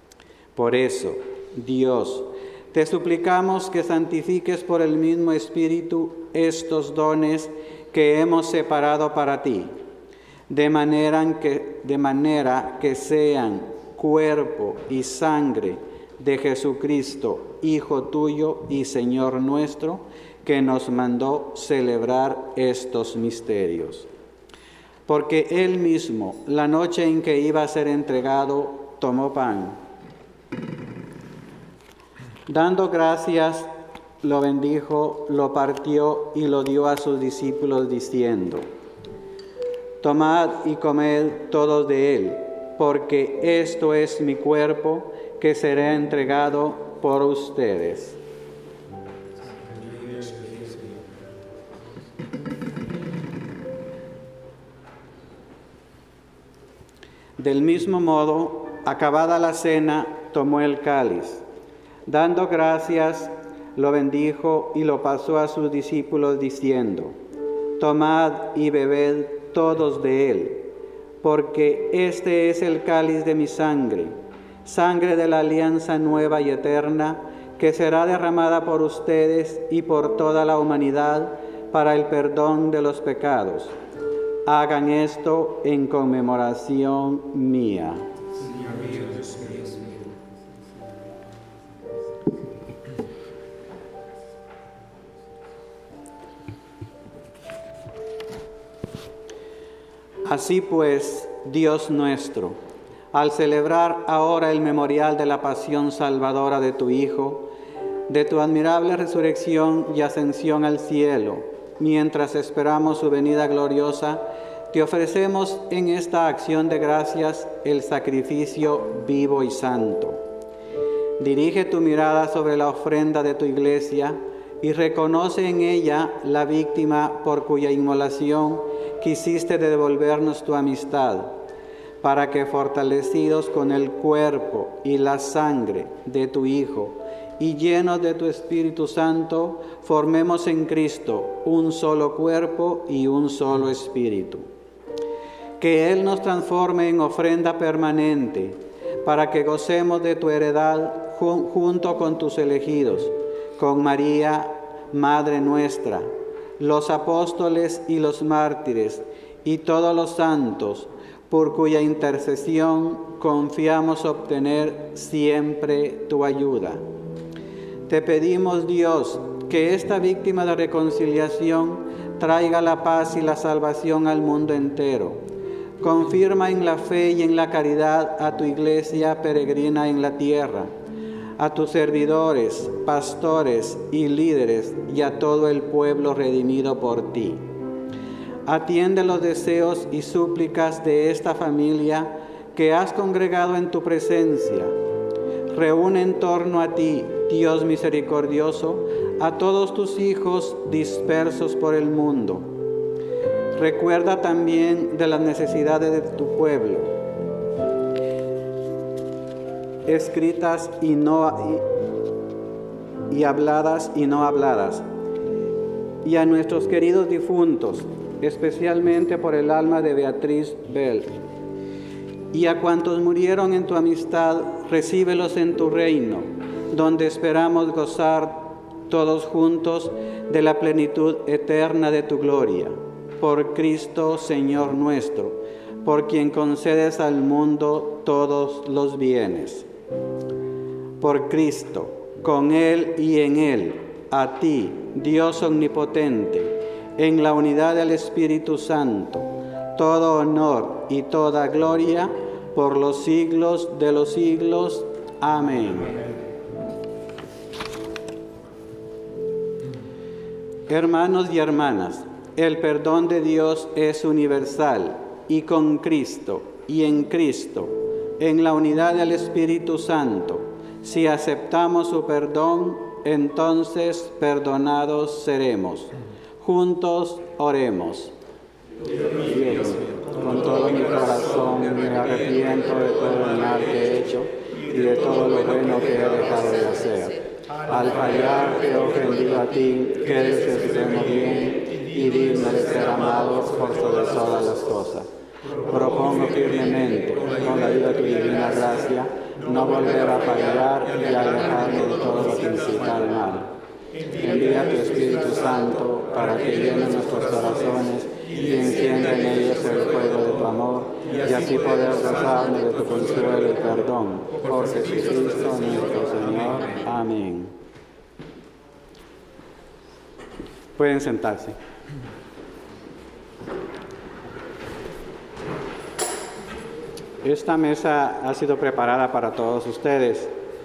Por eso, Dios, te suplicamos que santifiques por el mismo Espíritu estos dones que hemos separado para ti, de manera que sean cuerpo y sangre de Jesucristo, Hijo tuyo y Señor nuestro, que nos mandó celebrar estos misterios. Porque Él mismo, la noche en que iba a ser entregado, tomó pan. Dando gracias, lo bendijo, lo partió y lo dio a sus discípulos diciendo: tomad y comed todos de él, porque esto es mi cuerpo que será entregado por ustedes. Del mismo modo, acabada la cena, tomó el cáliz. Dando gracias, lo bendijo y lo pasó a sus discípulos diciendo: tomad y bebed todos de él, porque este es el cáliz de mi sangre, sangre de la alianza nueva y eterna, que será derramada por ustedes y por toda la humanidad para el perdón de los pecados. Hagan esto en conmemoración mía. Señor mío, Dios mío. Así pues, Dios nuestro, al celebrar ahora el memorial de la pasión salvadora de tu Hijo, de tu admirable resurrección y ascensión al cielo, mientras esperamos su venida gloriosa, te ofrecemos en esta acción de gracias el sacrificio vivo y santo. Dirige tu mirada sobre la ofrenda de tu iglesia y reconoce en ella la víctima por cuya inmolación quisiste devolvernos tu amistad, para que fortalecidos con el cuerpo y la sangre de tu Hijo y llenos de tu Espíritu Santo, formemos en Cristo un solo cuerpo y un solo espíritu. Que Él nos transforme en ofrenda permanente, para que gocemos de tu heredad junto con tus elegidos, con María, Madre nuestra, los apóstoles y los mártires, y todos los santos, por cuya intercesión confiamos obtener siempre tu ayuda. Te pedimos, Dios, que esta víctima de reconciliación traiga la paz y la salvación al mundo entero. Confirma en la fe y en la caridad a tu iglesia peregrina en la tierra, a tus servidores, pastores y líderes, y a todo el pueblo redimido por ti. Atiende los deseos y súplicas de esta familia que has congregado en tu presencia. Reúne en torno a ti, Dios misericordioso, a todos tus hijos dispersos por el mundo. Recuerda también de las necesidades de tu pueblo, escritas y habladas y no habladas, y a nuestros queridos difuntos, especialmente por el alma de Beatriz Bell, y a cuantos murieron en tu amistad, recíbelos en tu reino, donde esperamos gozar todos juntos de la plenitud eterna de tu gloria. Por Cristo, Señor nuestro, por quien concedes al mundo todos los bienes. Por Cristo, con Él y en Él, a ti, Dios omnipotente, en la unidad del Espíritu Santo, todo honor y toda gloria por los siglos de los siglos. Amén. Hermanos y hermanas, el perdón de Dios es universal, y con Cristo y en la unidad del Espíritu Santo, si aceptamos su perdón, entonces perdonados seremos. Juntos oremos. Dios, con todo mi corazón me arrepiento de todo el mal que he hecho y de todo lo bueno que he dejado de hacer. Al fallar te he ofendido a ti, que eres el supremo bien y digno de ser amado por sobre todas las cosas. Propongo firmemente, con la ayuda de tu divina gracia, no volver a fallar y alejarme de todo lo que incita al mal. Envía tu Espíritu Santo para que llene nuestros corazones y encienda en ellos el fuego de tu amor, y así poder gozarnos de tu consuelo y perdón. Por Jesucristo nuestro Señor. Amén. Pueden sentarse. esta mesa ha sido preparada para todos ustedes.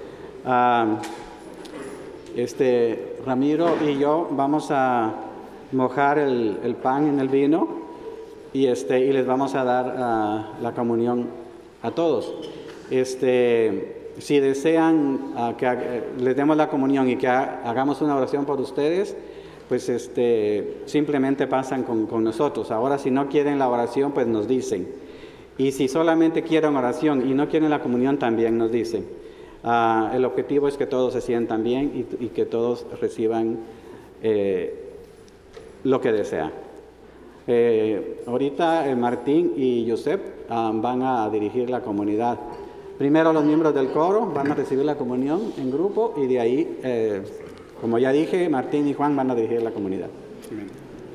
Ramiro y yo vamos a mojar el pan en el vino y les vamos a dar la comunión a todos. Si desean que les demos la comunión y que hagamos una oración por ustedes, pues simplemente pasan con nosotros. Ahora, si no quieren la oración, pues nos dicen. Y si solamente quieren oración y no quieren la comunión, también nos dicen. El objetivo es que todos se sientan bien y que todos reciban lo que desean. Ahorita Martín y Josep van a dirigir la comunidad. Primero los miembros del coro van a recibir la comunión en grupo y de ahí, como ya dije, Martín y Juan van a dirigir la comunidad. Amén.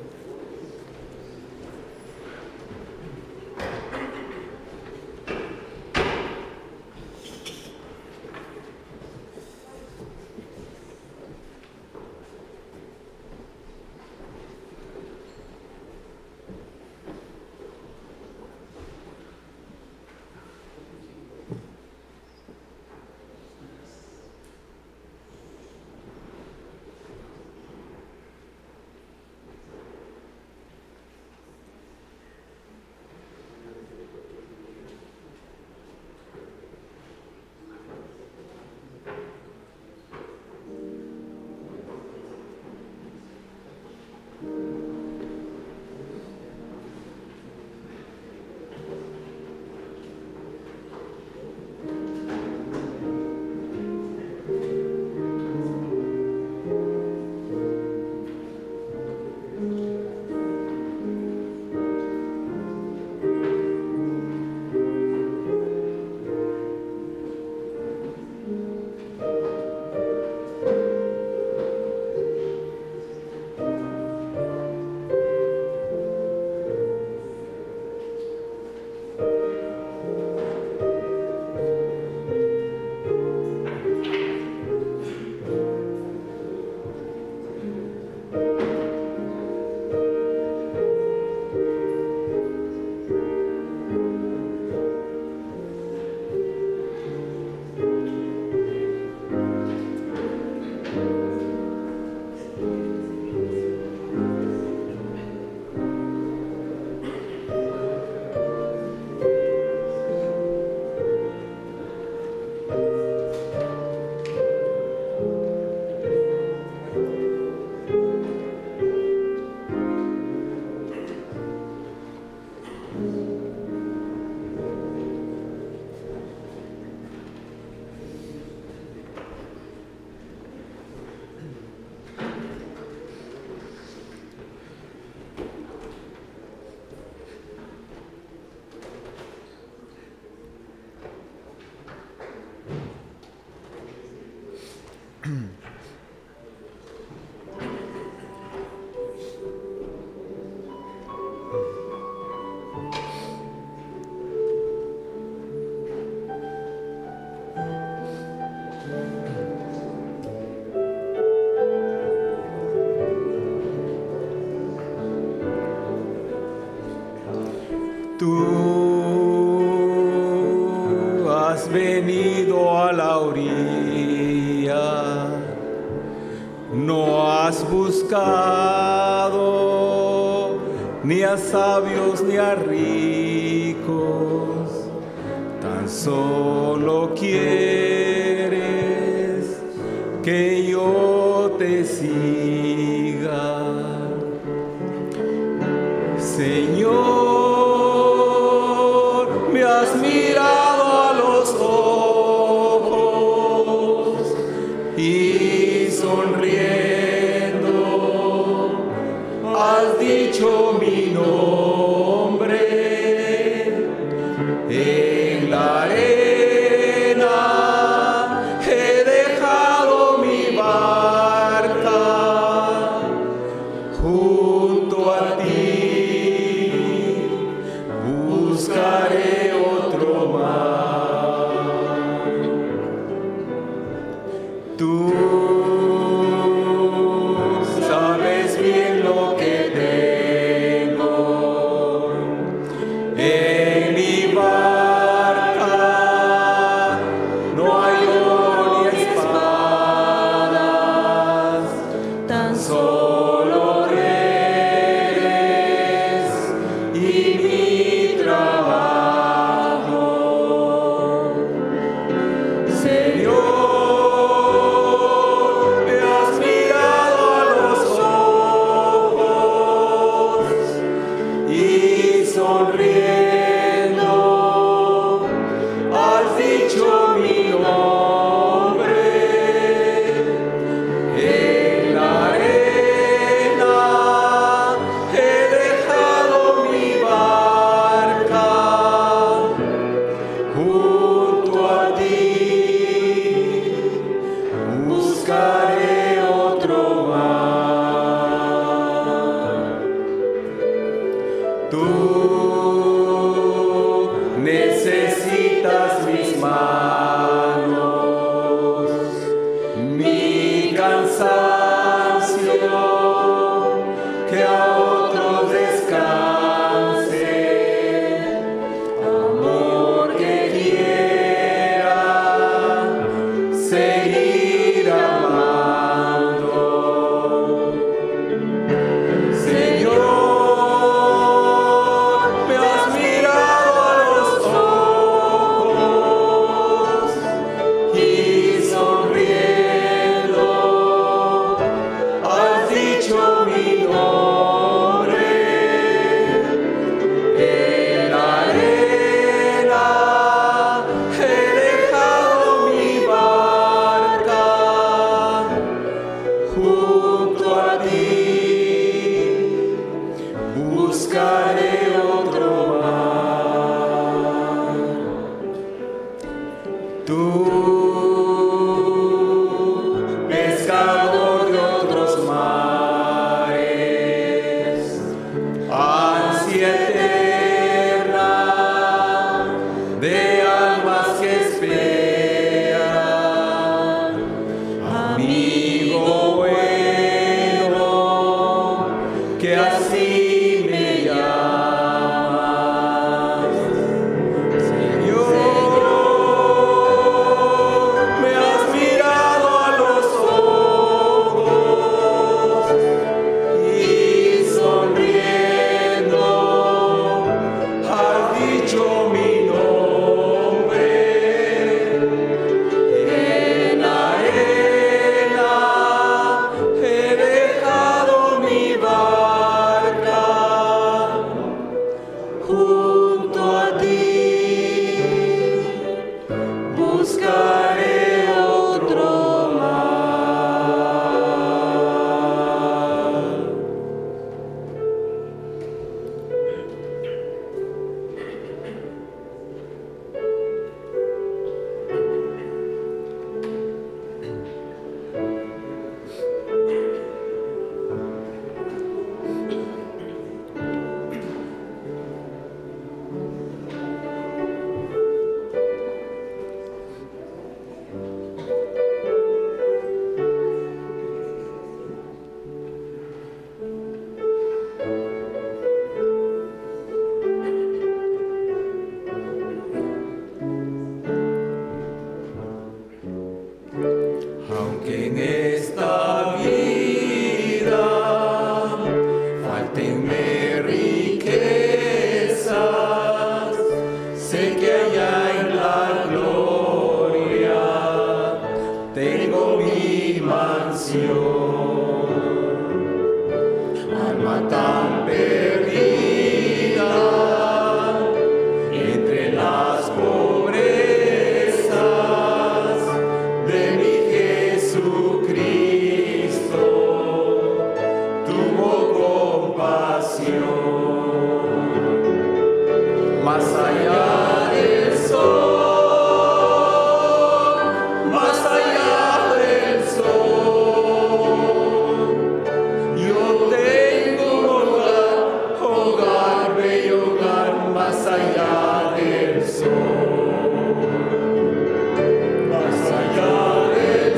Tú has venido a la orilla, no has buscado ni a sabios ni a ricos, tan solo quieres que yo te siga, Señor. Me has mirado a los ojos y sonriendo has dicho mi nombre. En la arena he dejado mi barca junto a ti, buscaré otro mar. Tú sabes bien lo que tengo en mi barca. buscaré otro mar. Tú necesitas mis manos, mi cansancio, que a otros descanse, amor que quiera seguir amando. Señor, me has mirado a los ojos y sonriendo has dicho mi nombre. En la arena he dejado mi barca, junto a ti buscaré otro mar. Tú, pescador de otros mares, ansia eterna de almas que esperan, amigo bueno, que así me llamas. Señor, me has mirado a los ojos y sonriendo has dicho mi nombre. En la arena he dejado mi barca, junto a ti buscaré otro mar. Aunque en esta vida faltenme riquezas, sé que allá en la gloria tengo mi mansión. Alma tan perdida entre las pobrezas de mi Jesucristo, tuvo compasión. Más allá del sol, más allá del sol, yo tengo un hogar, hogar, bello hogar, más allá del sol. Más allá del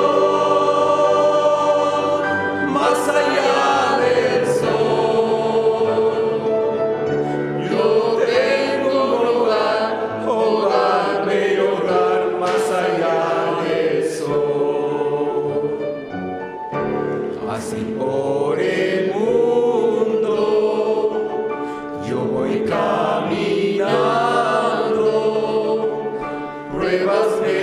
sol, más allá del sol, yo tengo un hogar, hogar, bello hogar, más allá del sol. Así por el mundo yo voy caminando, pruebas me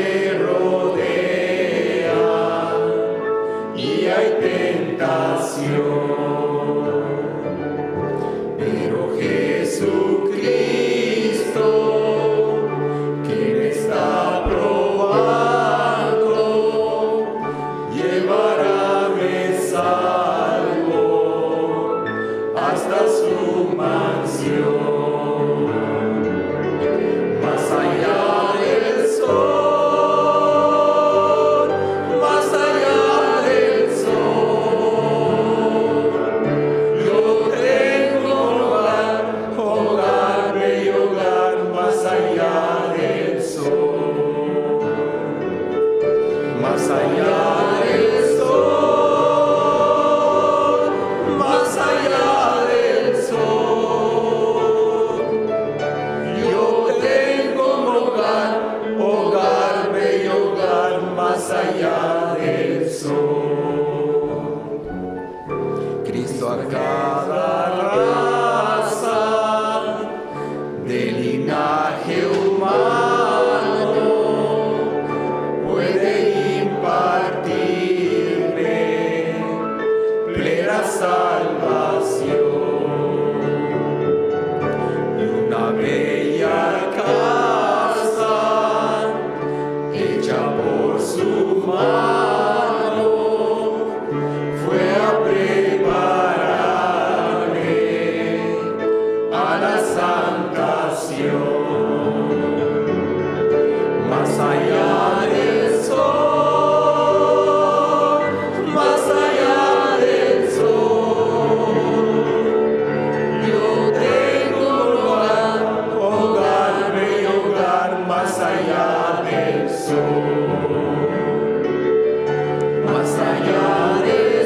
rodean y hay tentación, pero Jesucristo, que me está probando, llevará me salvo hasta su mansión. Más allá del sol, más allá a cada raza del linaje humano, puede impartirme plena salvación. Y una bella casa hecha por su mano fue a prepararme a la santación. Más allá del sol, más allá del sol, yo tengo hogar, bello hogar, más allá del sol, más allá del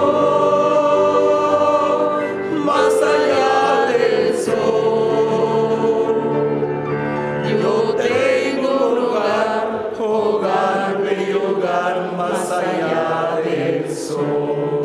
sol, más allá del sol, yo tengo hogar, bello hogar, más allá del sol.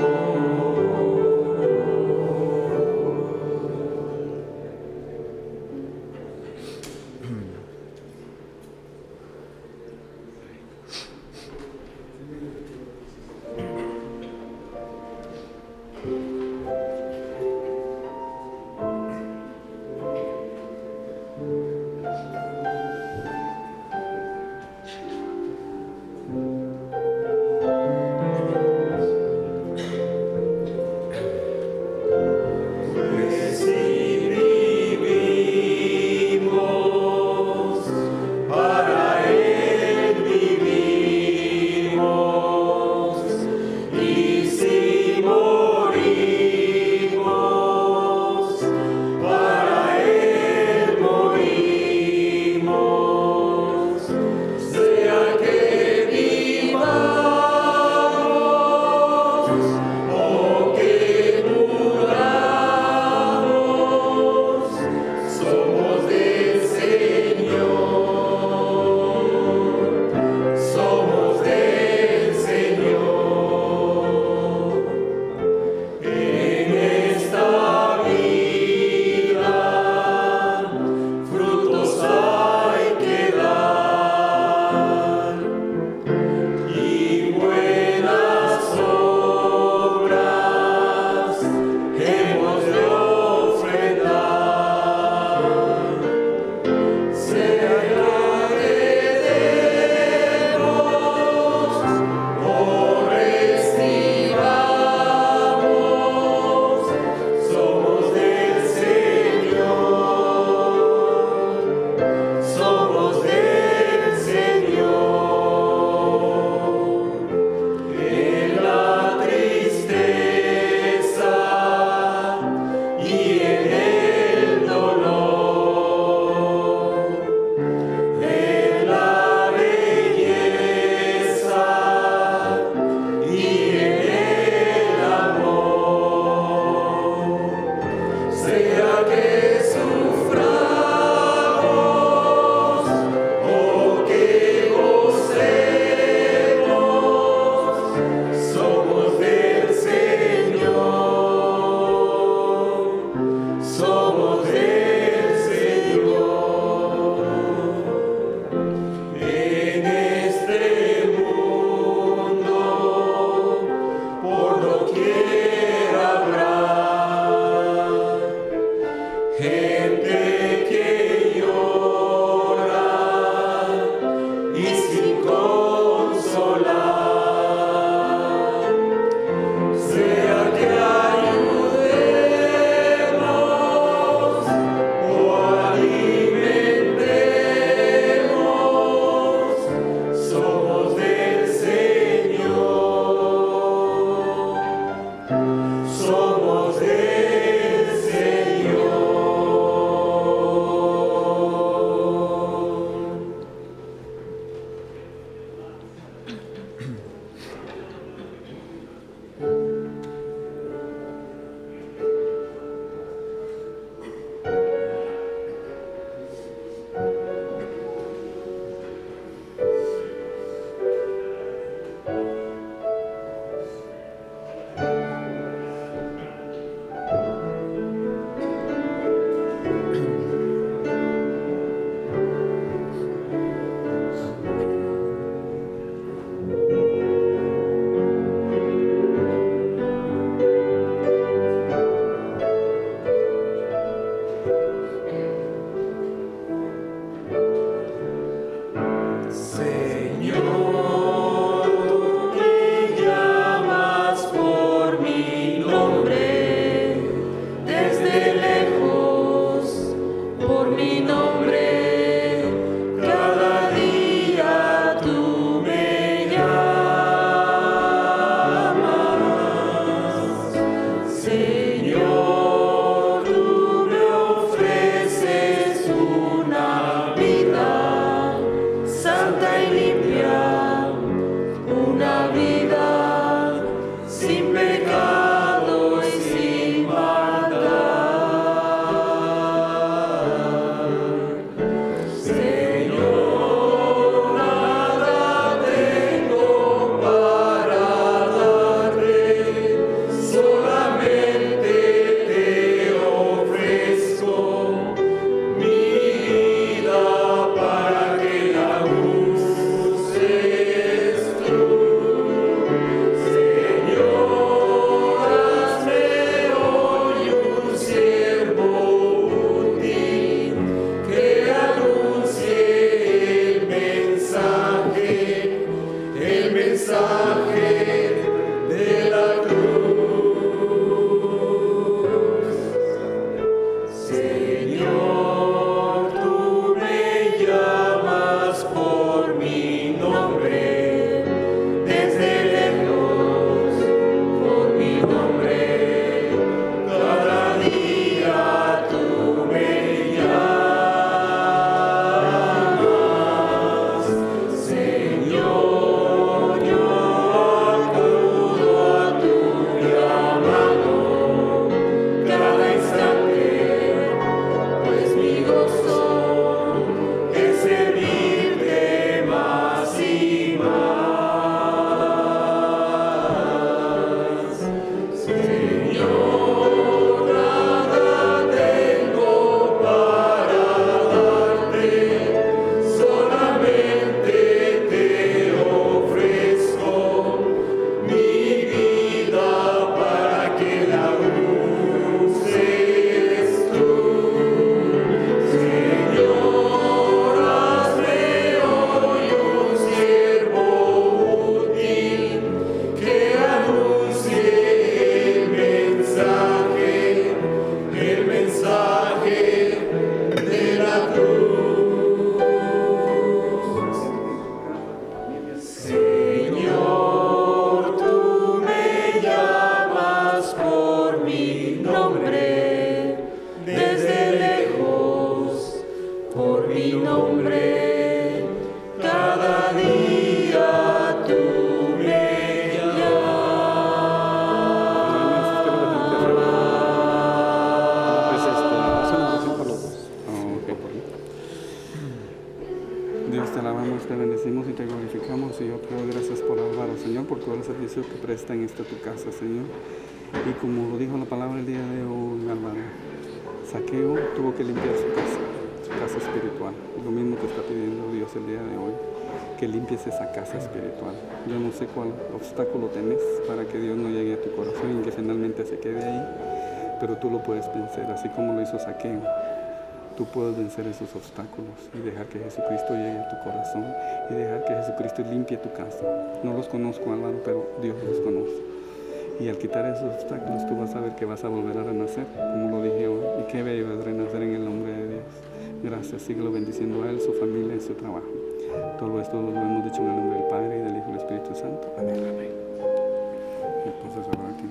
por todo el servicio que presta en esta tu casa, Señor. Y como lo dijo la palabra el día de hoy, Álvaro, Zaqueo tuvo que limpiar su casa espiritual. Lo mismo te está pidiendo Dios el día de hoy, que limpies esa casa espiritual. Yo no sé cuál obstáculo tenés para que Dios no llegue a tu corazón y que finalmente se quede ahí, pero tú lo puedes vencer, así como lo hizo Zaqueo. Tú puedes vencer esos obstáculos y dejar que Jesucristo llegue a tu corazón y dejar que Jesucristo limpie tu casa. No los conozco, Álvaro, pero Dios los conoce. Y al quitar esos obstáculos tú vas a ver que vas a volver a renacer, como lo dije hoy. Y qué bello es renacer en el nombre de Dios. Gracias, síguelo bendiciendo a él, su familia y su trabajo. Todo esto lo hemos dicho en el nombre del Padre y del Hijo y del Espíritu Santo. Amén, amén. Entonces ahora aquí.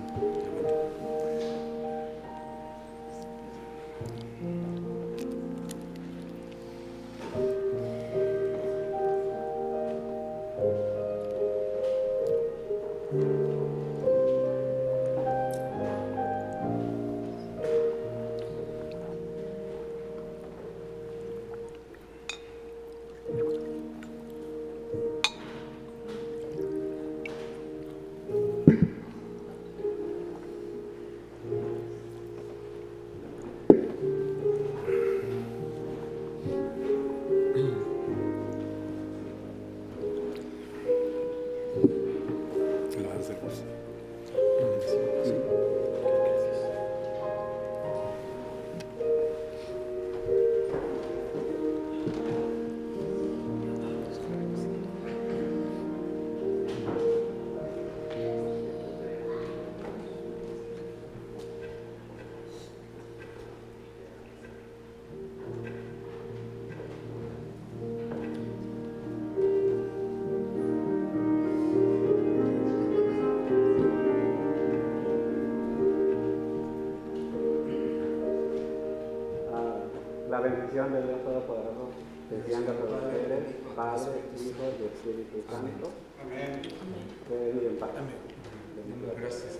La bendición de Dios Todopoderoso descienda sobre ustedes, Padre, Hijo y Espíritu Santo. Amén. Ven en paz. Amén. Gracias.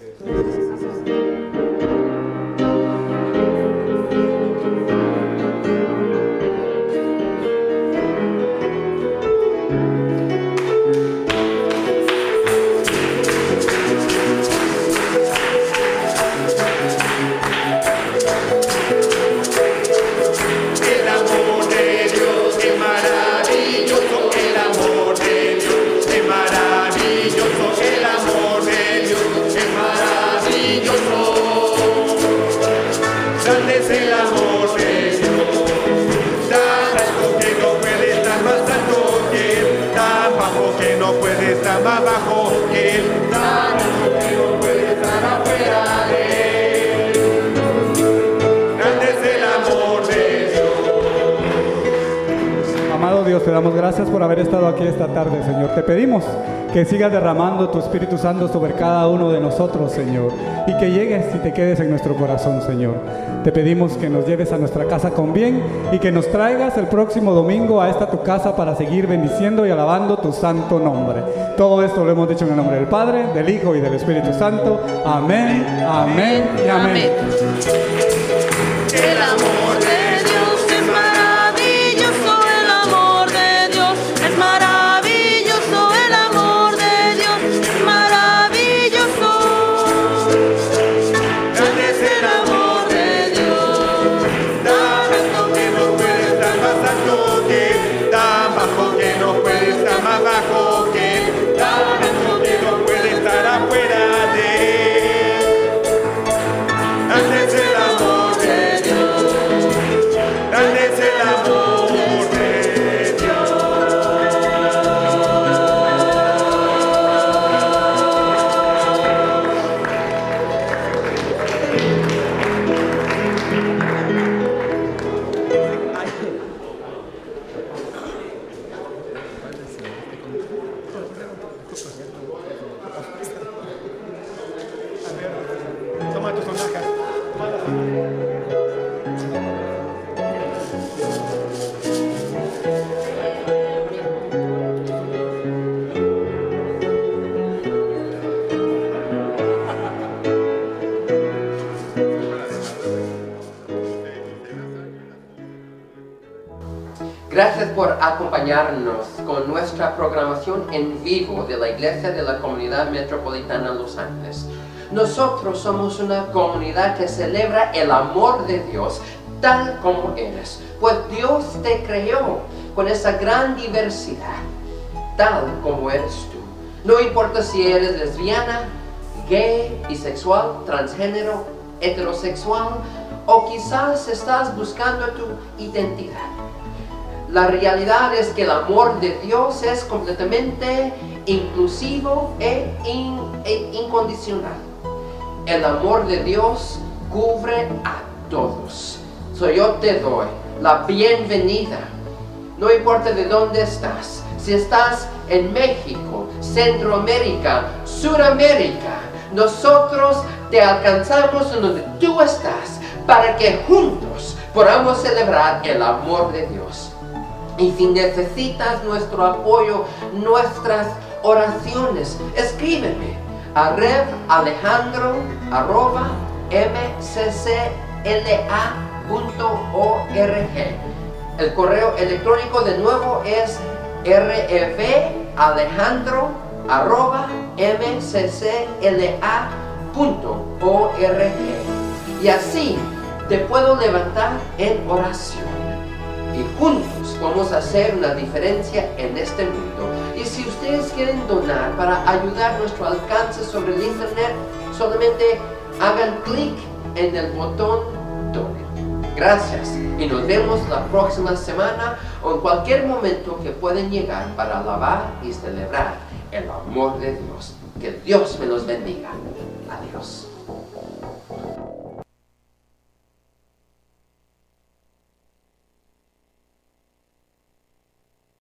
Más bajo que él, tan alto que no puede estar afuera de él. Grande es el amor de Dios. Amado Dios, te damos gracias por haber estado aquí esta tarde, Señor. Te pedimos que sigas derramando tu Espíritu Santo sobre cada uno de nosotros, Señor, y que llegues y te quedes en nuestro corazón, Señor. Te pedimos que nos lleves a nuestra casa con bien y que nos traigas el próximo domingo a esta tu casa para seguir bendiciendo y alabando tu santo nombre. Todo esto lo hemos dicho en el nombre del Padre, del Hijo y del Espíritu Santo. Amén, amén y amén. El amor de Dios es maravilloso, el amor de Dios es maravilloso, el amor de Dios es maravilloso. Grande es el amor de Dios, tan alto que no puede estar más alto que él, tan bajo que no puede estar más bajo que él, tan alto que no puede estar afuera de él. Grande es el amor de Dios. Gracias por acompañarnos con nuestra programación en vivo de la Iglesia de la Comunidad Metropolitana Los Ángeles. Nosotros somos una comunidad que celebra el amor de Dios tal como eres, pues Dios te creó con esa gran diversidad, tal como eres tú. No importa si eres lesbiana, gay, bisexual, transgénero, heterosexual, o quizás estás buscando tu identidad. La realidad es que el amor de Dios es completamente inclusivo e incondicional. El amor de Dios cubre a todos. Yo te doy la bienvenida. No importa de dónde estás. Si estás en México, Centroamérica, Suramérica, nosotros te alcanzamos en donde tú estás para que juntos podamos celebrar el amor de Dios. Y si necesitas nuestro apoyo, nuestras oraciones, escríbeme a revalejandro@mccla.org. El correo electrónico de nuevo es revalejandro@mccla.org. Y así te puedo levantar en oración. Y juntos vamos a hacer una diferencia en este mundo. Y si ustedes quieren donar para ayudar nuestro alcance sobre el internet, solamente hagan clic en el botón Donen. Gracias y nos vemos la próxima semana o en cualquier momento que pueden llegar para alabar y celebrar el amor de Dios. Que Dios me los bendiga. Adiós.